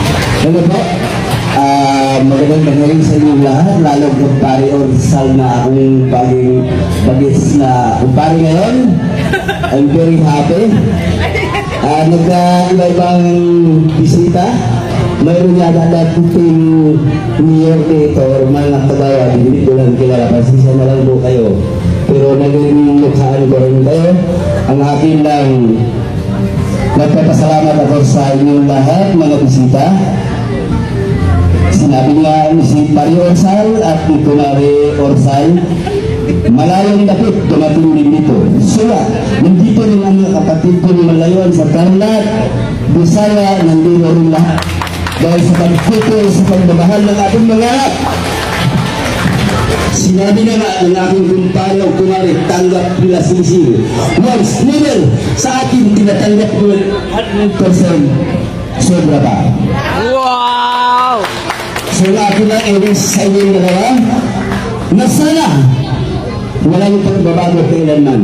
B: Ano po? Ah, magandang magaling sa inyo lahat, lalo kumpare Orsal na akong baging bagis na kumpare ngayon. I'm very happy. Ah, nagka-iba-ibang bisita. Mayroon yata dating New York dito, mga kagawa, hindi ko lang kilala, pasisa na lang po kayo. Pero naging mukhaan ko rin kayo. Ang akin lang, nagpapasalamat ako sa inyong lahat, mga bisita. Sinabi niya si Mario Orsal at ni Kunari Orsal, malayong dapit dumating din dito. Sula, nandito rin ang mga kapatid ko ni Malayuan sa Tarlac, Bisaya, nandito rin lahat. Dahil sa pagpupul sa pagmamahal ng ating mga anak. Sinabi na nga ng aking kumpare o Kunari, tanggap nila sinisili. Once, never, sa akin tinatanggap ko one hundred percent sobra pa.
C: Wow!
B: So nga ako na ewan sa inyong dalawa na sana walang pagbabago kailanman.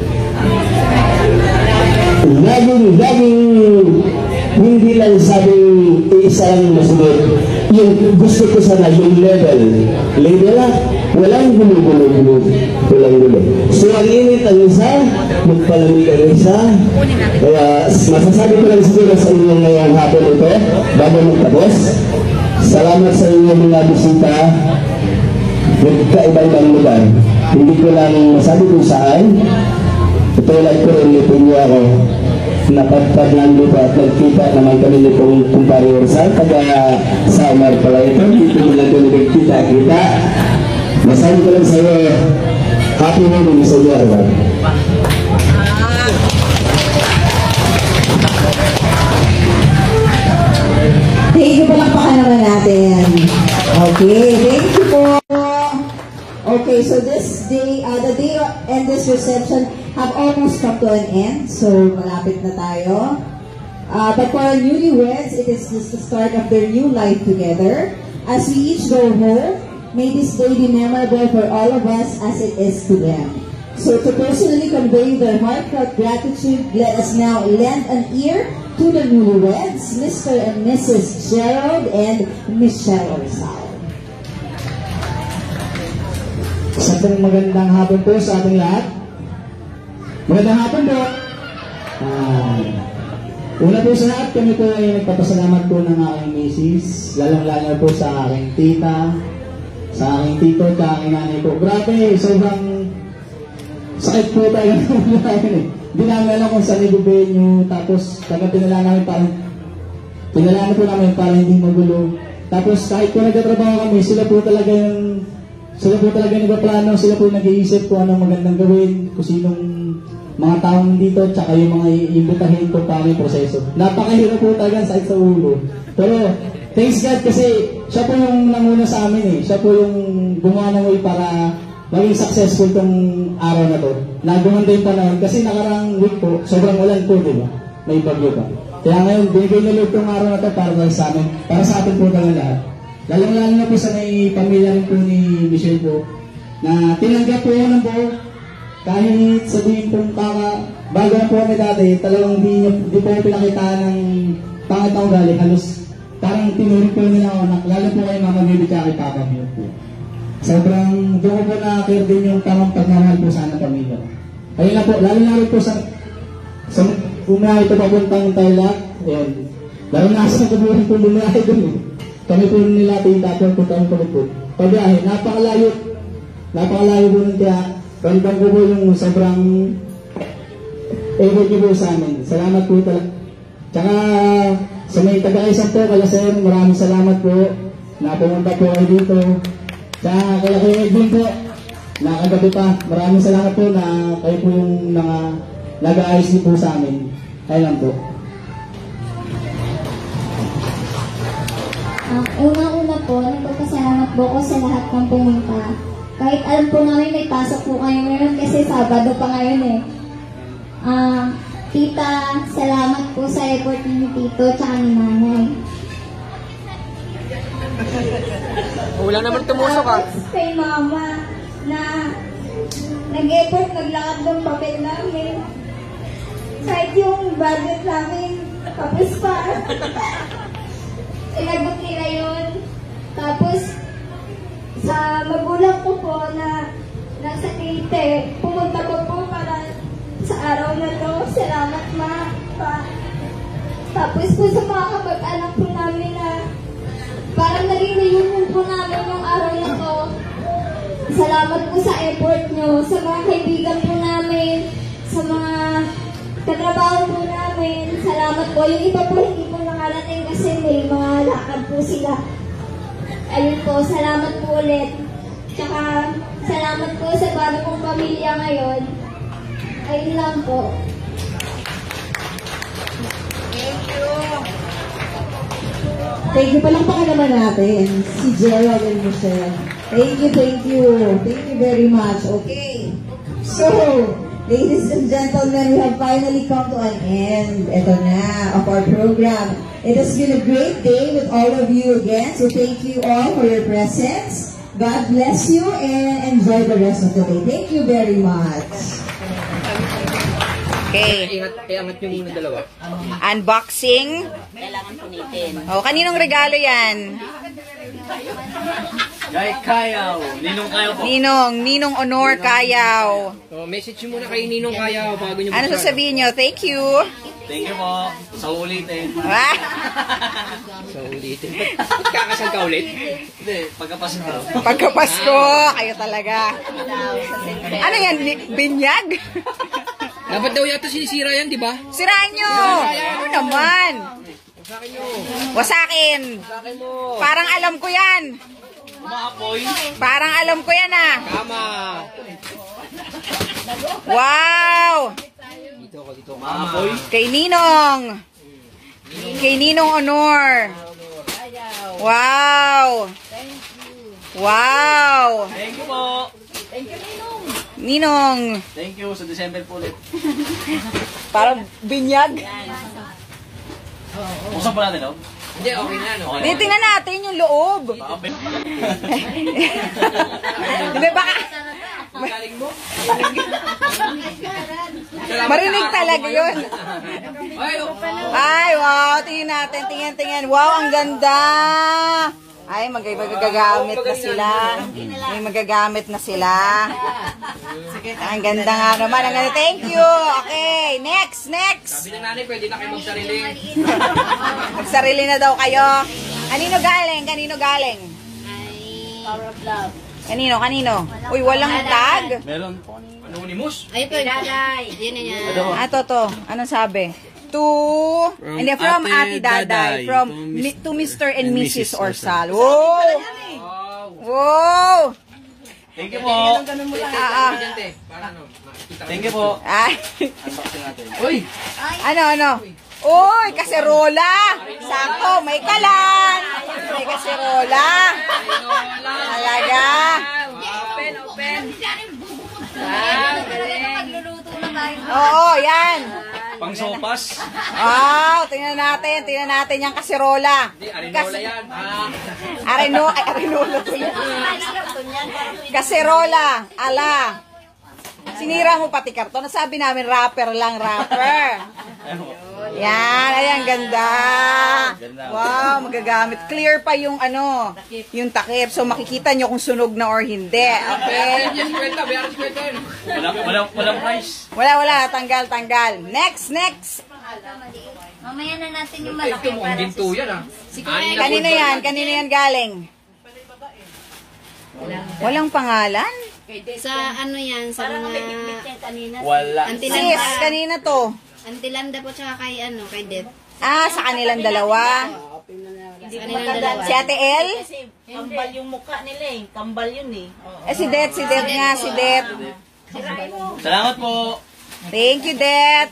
B: Laging, laging hindi lang sabing isa lang masunod. Yung gusto ko sana yung level. Level lang, walang gulo-gulo-gulo. Walang gulo. So ang init ang isa, magpalamig ang isa. Kaya masasabi ko lang siguro sa inyo ngayong hapon ito, bago magtapos. Salamat sa inyo mga bisita. Nagkaiba-ibang lugar. Hindi ko lang masabi kung saan. Ito lang ko rin nipin niyo ako. Napagpag nandito at nagkita naman kami nitong kumpare Orsal. Taga Samar pala ito. Dito nila ito nagkita-kita. Masabi ko lang sa iyo, happy morning sa iyo, Arwan.
E: Thank you, palakpakan naman natin. Okay, thank you po. Okay, so this day, uh, the day and this reception have almost come to an end. So, malapit na tayo. Uh, but for our newlyweds, it is just the start of their new life together. As we each go home, may this day be memorable for all of us as it is to them. So, to personally convey their heartfelt gratitude, let us now lend an ear to the newlyweds, Mister and Missus Gerald and Michelle Orsal.
I: Isang magandang hapon po sa ating lahat. Magandang hapon po. Uh, una po sa lahat, kami po ay nagpapasalamat po ng aking misis, lalong-lalo po sa aking tita, sa aking tito, at aking nanay po. Grabe, sobrang sakit po tayo ng ulan eh. Hindi namin alam kung saan ibubay nyo, tapos taga pinala namin parang, pinala po namin para hindi magulo. Tapos kahit po nagtatrabaho kami, sila po talaga yung Sila po talaga nagpaplano, sila po nag-iisip kung anong magandang gawin, kung sinong mga taong dito, tsaka yung mga iimbitahin kung paano yung proseso. Napakahirap po talaga sa sa ulo. Pero, thanks God kasi siya po yung nanguna sa amin eh. Siya po yung gumawa ng way para maging successful tong araw na to. Nagumanda yung panahon kasi nakarang week po, sobrang ulan po, di ba? May bagyo pa. Kaya ngayon, binigay na Lord tong araw na to para sa amin, para sa atin po talaga lahat. Lalong-lalo na po sa may pamilya rin po ni Michelle po, na tinanggap po yan ng buo. Kahit sabihin pong kaka, bago na po kami dati, talagang di, di po pinakita ng pangit na ugali, halos parang tinurin po nila ako, anak, lalo po kayo mama baby tsaka kay papa niyo po. Sobrang doon ko po na-care din yung tamang pagmamahal po sa anak pamilya. Ayun na po, lalo-lalo po sa, sa umahay ito papuntang Tarlac, ayan. Lalo na sa kabuhin po lumahay doon eh. Kami po nila tita po punta po po. Pagbiyahe, napakalayo. Napakalayo po nun kaya kandang ko po yung sobrang effort niyo po sa amin. Salamat po talaga. Tsaka sa may taga-isang po, kaya sir, maraming salamat po na pumunta po kayo dito. Tsaka kaya kayo Edwin po, nakagabi pa. Maraming salamat po na kayo po yung nag-aayos niyo po sa amin. Kaya lang po.
H: Uh, Una-una po, nagpapasalamat po ko sa lahat ng pumunta. Kahit alam po namin may pasok po kayo ngayon kasi Sabado pa ngayon eh. Uh, tita, salamat po sa effort ni Tito tsaka ni Nanay.
C: Wala naman tumusok ah.
H: Kay Mama na nag-effort, naglakad ng papel namin. Kahit yung budget namin, tapos pa. Inagot nila yun. Tapos, sa magulang ko po na nasa Leyte, pumunta ko po para sa araw na to. Salamat, ma. Pa. Tapos po sa mga kapag-anak po namin na parang naging reunion po namin yung araw na to. Salamat po sa effort nyo, sa mga kaibigan po namin, sa mga katrabaho po namin. Salamat po. Yung iba po hindi po nakarating kasi may mga lakad po sila. Ayun po, salamat po ulit. Tsaka, salamat po sa bago kong pamilya ngayon. Ayun lang po.
E: Thank you. Thank you. Palakpakan naman natin si Gerald and Michelle. Thank you, thank you. Thank you very much. Okay. So, ladies and gentlemen, we have finally come to an end. Ito na, of our program. It has been a great day with all of you again. So thank you all for your presence. God bless you and enjoy the rest of the day. Thank you very much.
C: Okay. Iangat, iangat yung muna dalawa.
D: Unboxing.
J: Kailangan punitin.
D: Oh, kaninong regalo yan?
C: Kay Kayaw. Ninong Kayaw po.
D: Ninong, Ninong Honor Kayaw.
C: So, message nyo muna kay Ninong Kayaw bago nyo
D: Ano
C: buksan.
D: sasabihin nyo? Thank you.
C: Thank you po. Sa ulitin.
D: Ah,
C: Sa ulitin. Kakasal ka ulit? Hindi, pagkapasin ko.
D: pagkapasko, kayo talaga. Ano yan? Bi- Binyag?
C: Dapat daw yata sinisira yan, di ba?
D: Sirahan nyo! Ano naman?
C: Wasakin nyo.
D: Wasakin.
C: Wasakin mo.
D: Parang alam ko yan.
C: Umaapoy.
D: Parang alam ko yan ah.
C: Tama.
D: Wow!
C: Dito ako, dito. Umaapoy.
D: Kay Ninong. Kay Ninong Honor. Wow! Wow!
C: Thank you po.
D: Ninong.
C: Thank you. Sa December po ulit.
D: Parang binyag.
C: Buksan pa natin, no? Hindi, okay na. No? Okay.
D: Hindi, tingnan natin yung loob.
C: Okay.
D: Hindi, baka...
C: Galing mo?
D: Marinig talaga yun.
C: Ay,
D: Ay, wow. Tingnan natin. Tingnan, tingnan. Wow, ang ganda. Ay, mag magagamit na sila. May magagamit na sila. Ang ganda nga naman. Ang ganda. Thank you. Okay, next, next.
C: sabi ng nanay, pwede na kayo magsarili.
D: Magsarili na daw kayo. Kanino galing? Kanino galing?
J: Power of love.
D: Kanino? Kanino? Uy, walang tag.
C: Meron. Anonymous?
J: Ay, ito. Daday. Yan na yan.
D: Ah, to, to. Anong sabi? To,
C: From
D: hindi, from
C: Ate
D: Ate Daday.
C: Daday.
D: From
C: To
D: mi- to Mister and
C: and
D: Missus
C: Missus
D: Orsal. Wow!
C: Wow.
D: Wow!
C: Thank you po.
D: Ah, ah.
C: Thank you po.
D: Ay.
C: Unboxing natin. Uy!
D: Ano, ano? Uy, kaserola! Sakto, may kalan! May kaserola! Talaga!
J: Open, open.
D: Magluluto na tayo. Oo, yan.
C: Pang sopas.
D: Wow, tingnan natin, tingnan natin yung kaserola.
C: Hindi, arinola yan. Ah.
D: Areno, ay, arenola to yan. Kaserola, ala. Sinira mo pati karton. Sabi namin, rapper lang, rapper. Yan, ayan, ganda. Wow, magagamit. Clear pa yung ano, yung takip. So makikita nyo kung sunog na or hindi. Okay?
C: Walang, walang, walang price.
D: Wala, wala. Tanggal, tanggal. Next, next.
J: Mamaya na natin yung
C: Ito
J: malaki
C: mo,
J: para
C: ang ginto yan ah.
D: Kanino yan? Kanino yan galing? Walang pangalan?
J: sa ano yan, sa mga
C: Wala.
D: Sis,
J: Antilanda.
D: kanina to.
J: Antilanda po tsaka kay ano, kay Dep.
D: Ah, sa kanilang dalawa.
J: Sa kanilang dalawa.
D: Si Ate El?
K: Kambal yung mukha nila eh. Kambal yun eh.
D: Eh, si Det, si Det nga, si Det.
C: Salamat po.
D: Thank you, Det.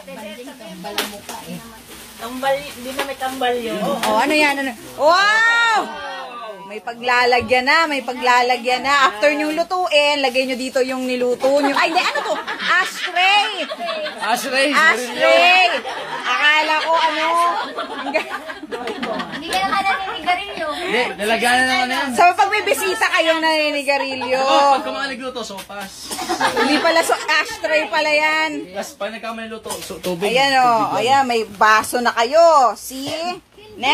K: Kambal, hindi na may kambal yun.
D: Oh, ano yan? Ano? Wow! May paglalagyan na, may paglalagyan na. After nyo lutuin, lagay nyo dito yung niluto nyo. Ay, di, ano to? Ashtray!
C: Ashtray.
D: Ashtray! Akala ko, ano?
J: Hindi ka naman naninigarilyo.
C: Hindi, nalagyan na naman yan.
D: So, pag may bisita kayong naninigarilyo,
C: Oh, pagka mga nagluto, sopas.
D: hindi pala, so, ashtray pala yan.
C: Tapos pag nagkama niluto, so, tubig.
D: Ayan o, oh, ayan, may baso na kayo. See? Next.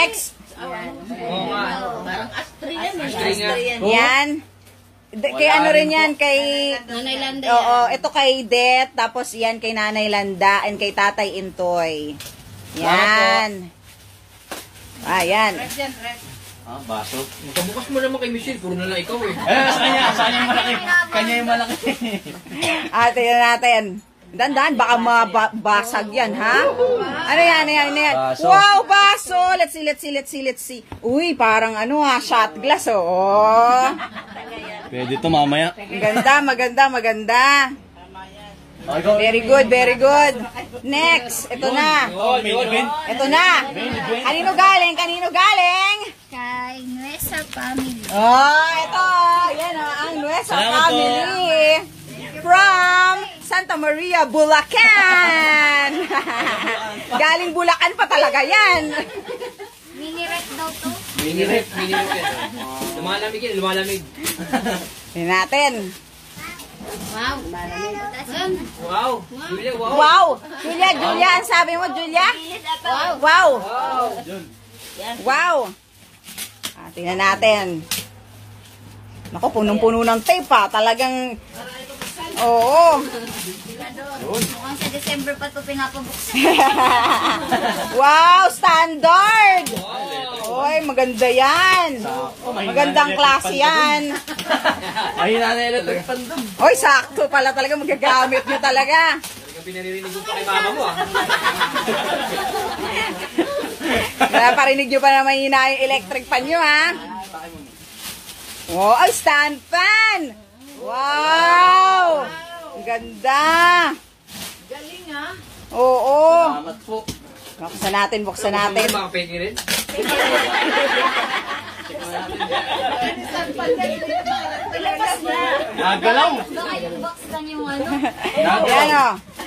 C: Oo nga.
K: Parang astri yan eh.
C: Astri nga.
D: Yan. D- kay ano rin yan, kay...
J: Nanay Landa
D: Oo, ito kay Det, tapos yan kay Nanay Landa, and kay Tatay Intoy. Yan. Ah, yan.
C: Ah, baso. Magkabukas mo naman kay Michelle, puro na lang ikaw eh.
A: Eh, sa kanya, sa kanya yung malaki. Kanya yung malaki.
D: Ah, tingnan natin. Dandan, baka mabasag yan, ha? Ano yan, ano yan, ano yan?
A: Baso.
D: Wow, baso! Let's see, let's see, let's see, let's see. Uy, parang ano ha, shot glass, oh.
A: Pwede to mamaya.
D: Maganda, maganda, maganda. Very good, very good. Next, ito na.
A: Oh, main event.
D: Ito na. Kanino galing? Kanino galing?
J: Kay Nuesa Family.
D: Oh, ito. Yan oh, ang Nuesa
A: Salamat po.
D: Family. From Santa Maria, Bulacan. Galing Bulacan pa talaga yan.
J: Mini rep daw to.
C: Mini rep, mini rep yan. Lumalamig yan, lumalamig.
D: Tingnan natin.
J: Wow. Asan?
C: Wow. Julia, wow.
D: Wow! Julia, Julia, ang sabi mo, Julia?
J: Wow.
D: Wow!
C: Wow.
D: Wow! Ah, tingnan natin. Naku, punong-puno ng tape ha. Talagang... Oo.
J: Mukhang sa December pa to pinapabuksan.
D: Wow! Standard! Oy, maganda yan. Magandang klase yan.
A: Ay, nanay electric fan doon.
D: Oy, sakto pala talaga. Magagamit nyo talaga.
C: Talagang pinaririnig mo pa kay mama mo ah.
D: Naparinig nyo pa na mahina yung electric fan nyo, ha? Oh, ay, stand fan! Wow! Ang ganda!
K: Galing ah.
D: Oo.
A: Salamat po.
D: Buksan natin, buksan natin.
C: Mga peki rin.
K: Ilabas niya.
A: Nagalaw.
J: Baka yung box lang yung ano.
D: Yan o.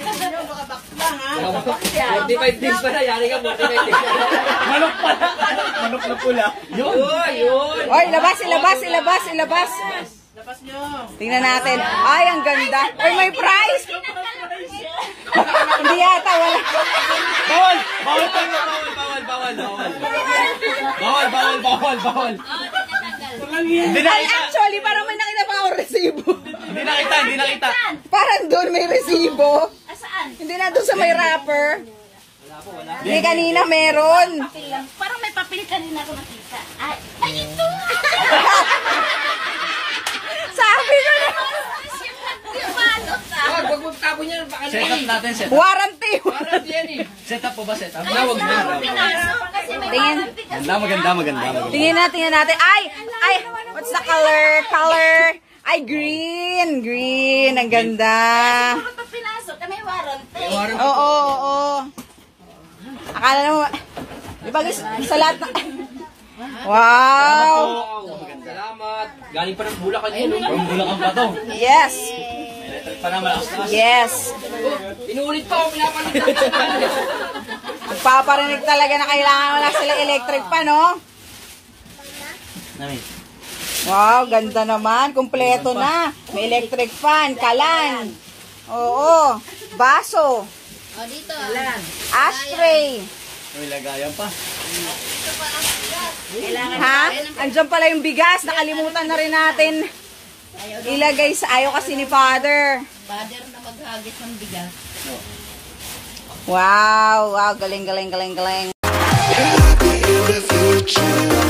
C: forty-five days pa na, yari ka forty-five days.
A: Manok pala. Manok na pula. Yun.
C: Yun, yun.
D: Oy, ilabas, ilabas, ilabas, ilabas.
K: Labas niyo.
D: Tingnan natin. Ay, ang ganda. Oy, may prize. Hindi yata, wala.
A: Bawal. Bawal tayo. Bawal, bawal, bawal, bawal. Bawal, bawal, bawal, bawal. Hindi
D: Ay,
A: nakita.
D: actually, parang may nakita pa akong resibo.
A: Hindi nakita, hindi nakita.
D: Parang doon may resibo.
K: Asaan?
D: Hindi na doon sa may wrapper. Hindi, kanina meron.
K: Papel lang. Parang may papel kanina ako nakita. Ay, ay ito!
D: Sabi ko na.
C: Wag, wag magtapon yan. Baka
A: Set up natin, set up.
D: Warranty.
C: Parang yan eh.
A: Set up po ba, set up?
C: Na, wag na.
K: Pinasok kasi may
D: Tingin.
A: Maganda, maganda, maganda. maganda.
D: Tingnan natin, tingnan natin. Ay, ay, what's the color? Color. Ay, green. Green. Ang ganda.
K: Puro pa pinasok. May warranty.
D: Oo, oo, oo. Akala mo, di ba guys, sa lahat na... Wow!
C: Salamat. Galing pa ng Bulacan yun. no?
A: From Bulacan pa to.
D: Yes!
A: Electric pa na, malakas-lakas.
D: Yes!
C: Inuulit pa ako, pinapalit.
D: Nagpaparinig talaga na kailangan wala sila electric pa, no?
A: Nami.
D: Wow, ganda naman. Kumpleto na. May electric fan, kalan. Oo. Baso.
J: O, dito.
D: Ashtray.
A: May lagayan pa.
D: Ha? Andiyan pala yung bigas. Nakalimutan na rin natin. Ilagay sa ayaw kasi ni Father.
J: Father na maghagis ng bigas.
D: Wow, wow. Galing, galing, galing, galing.
G: In the future.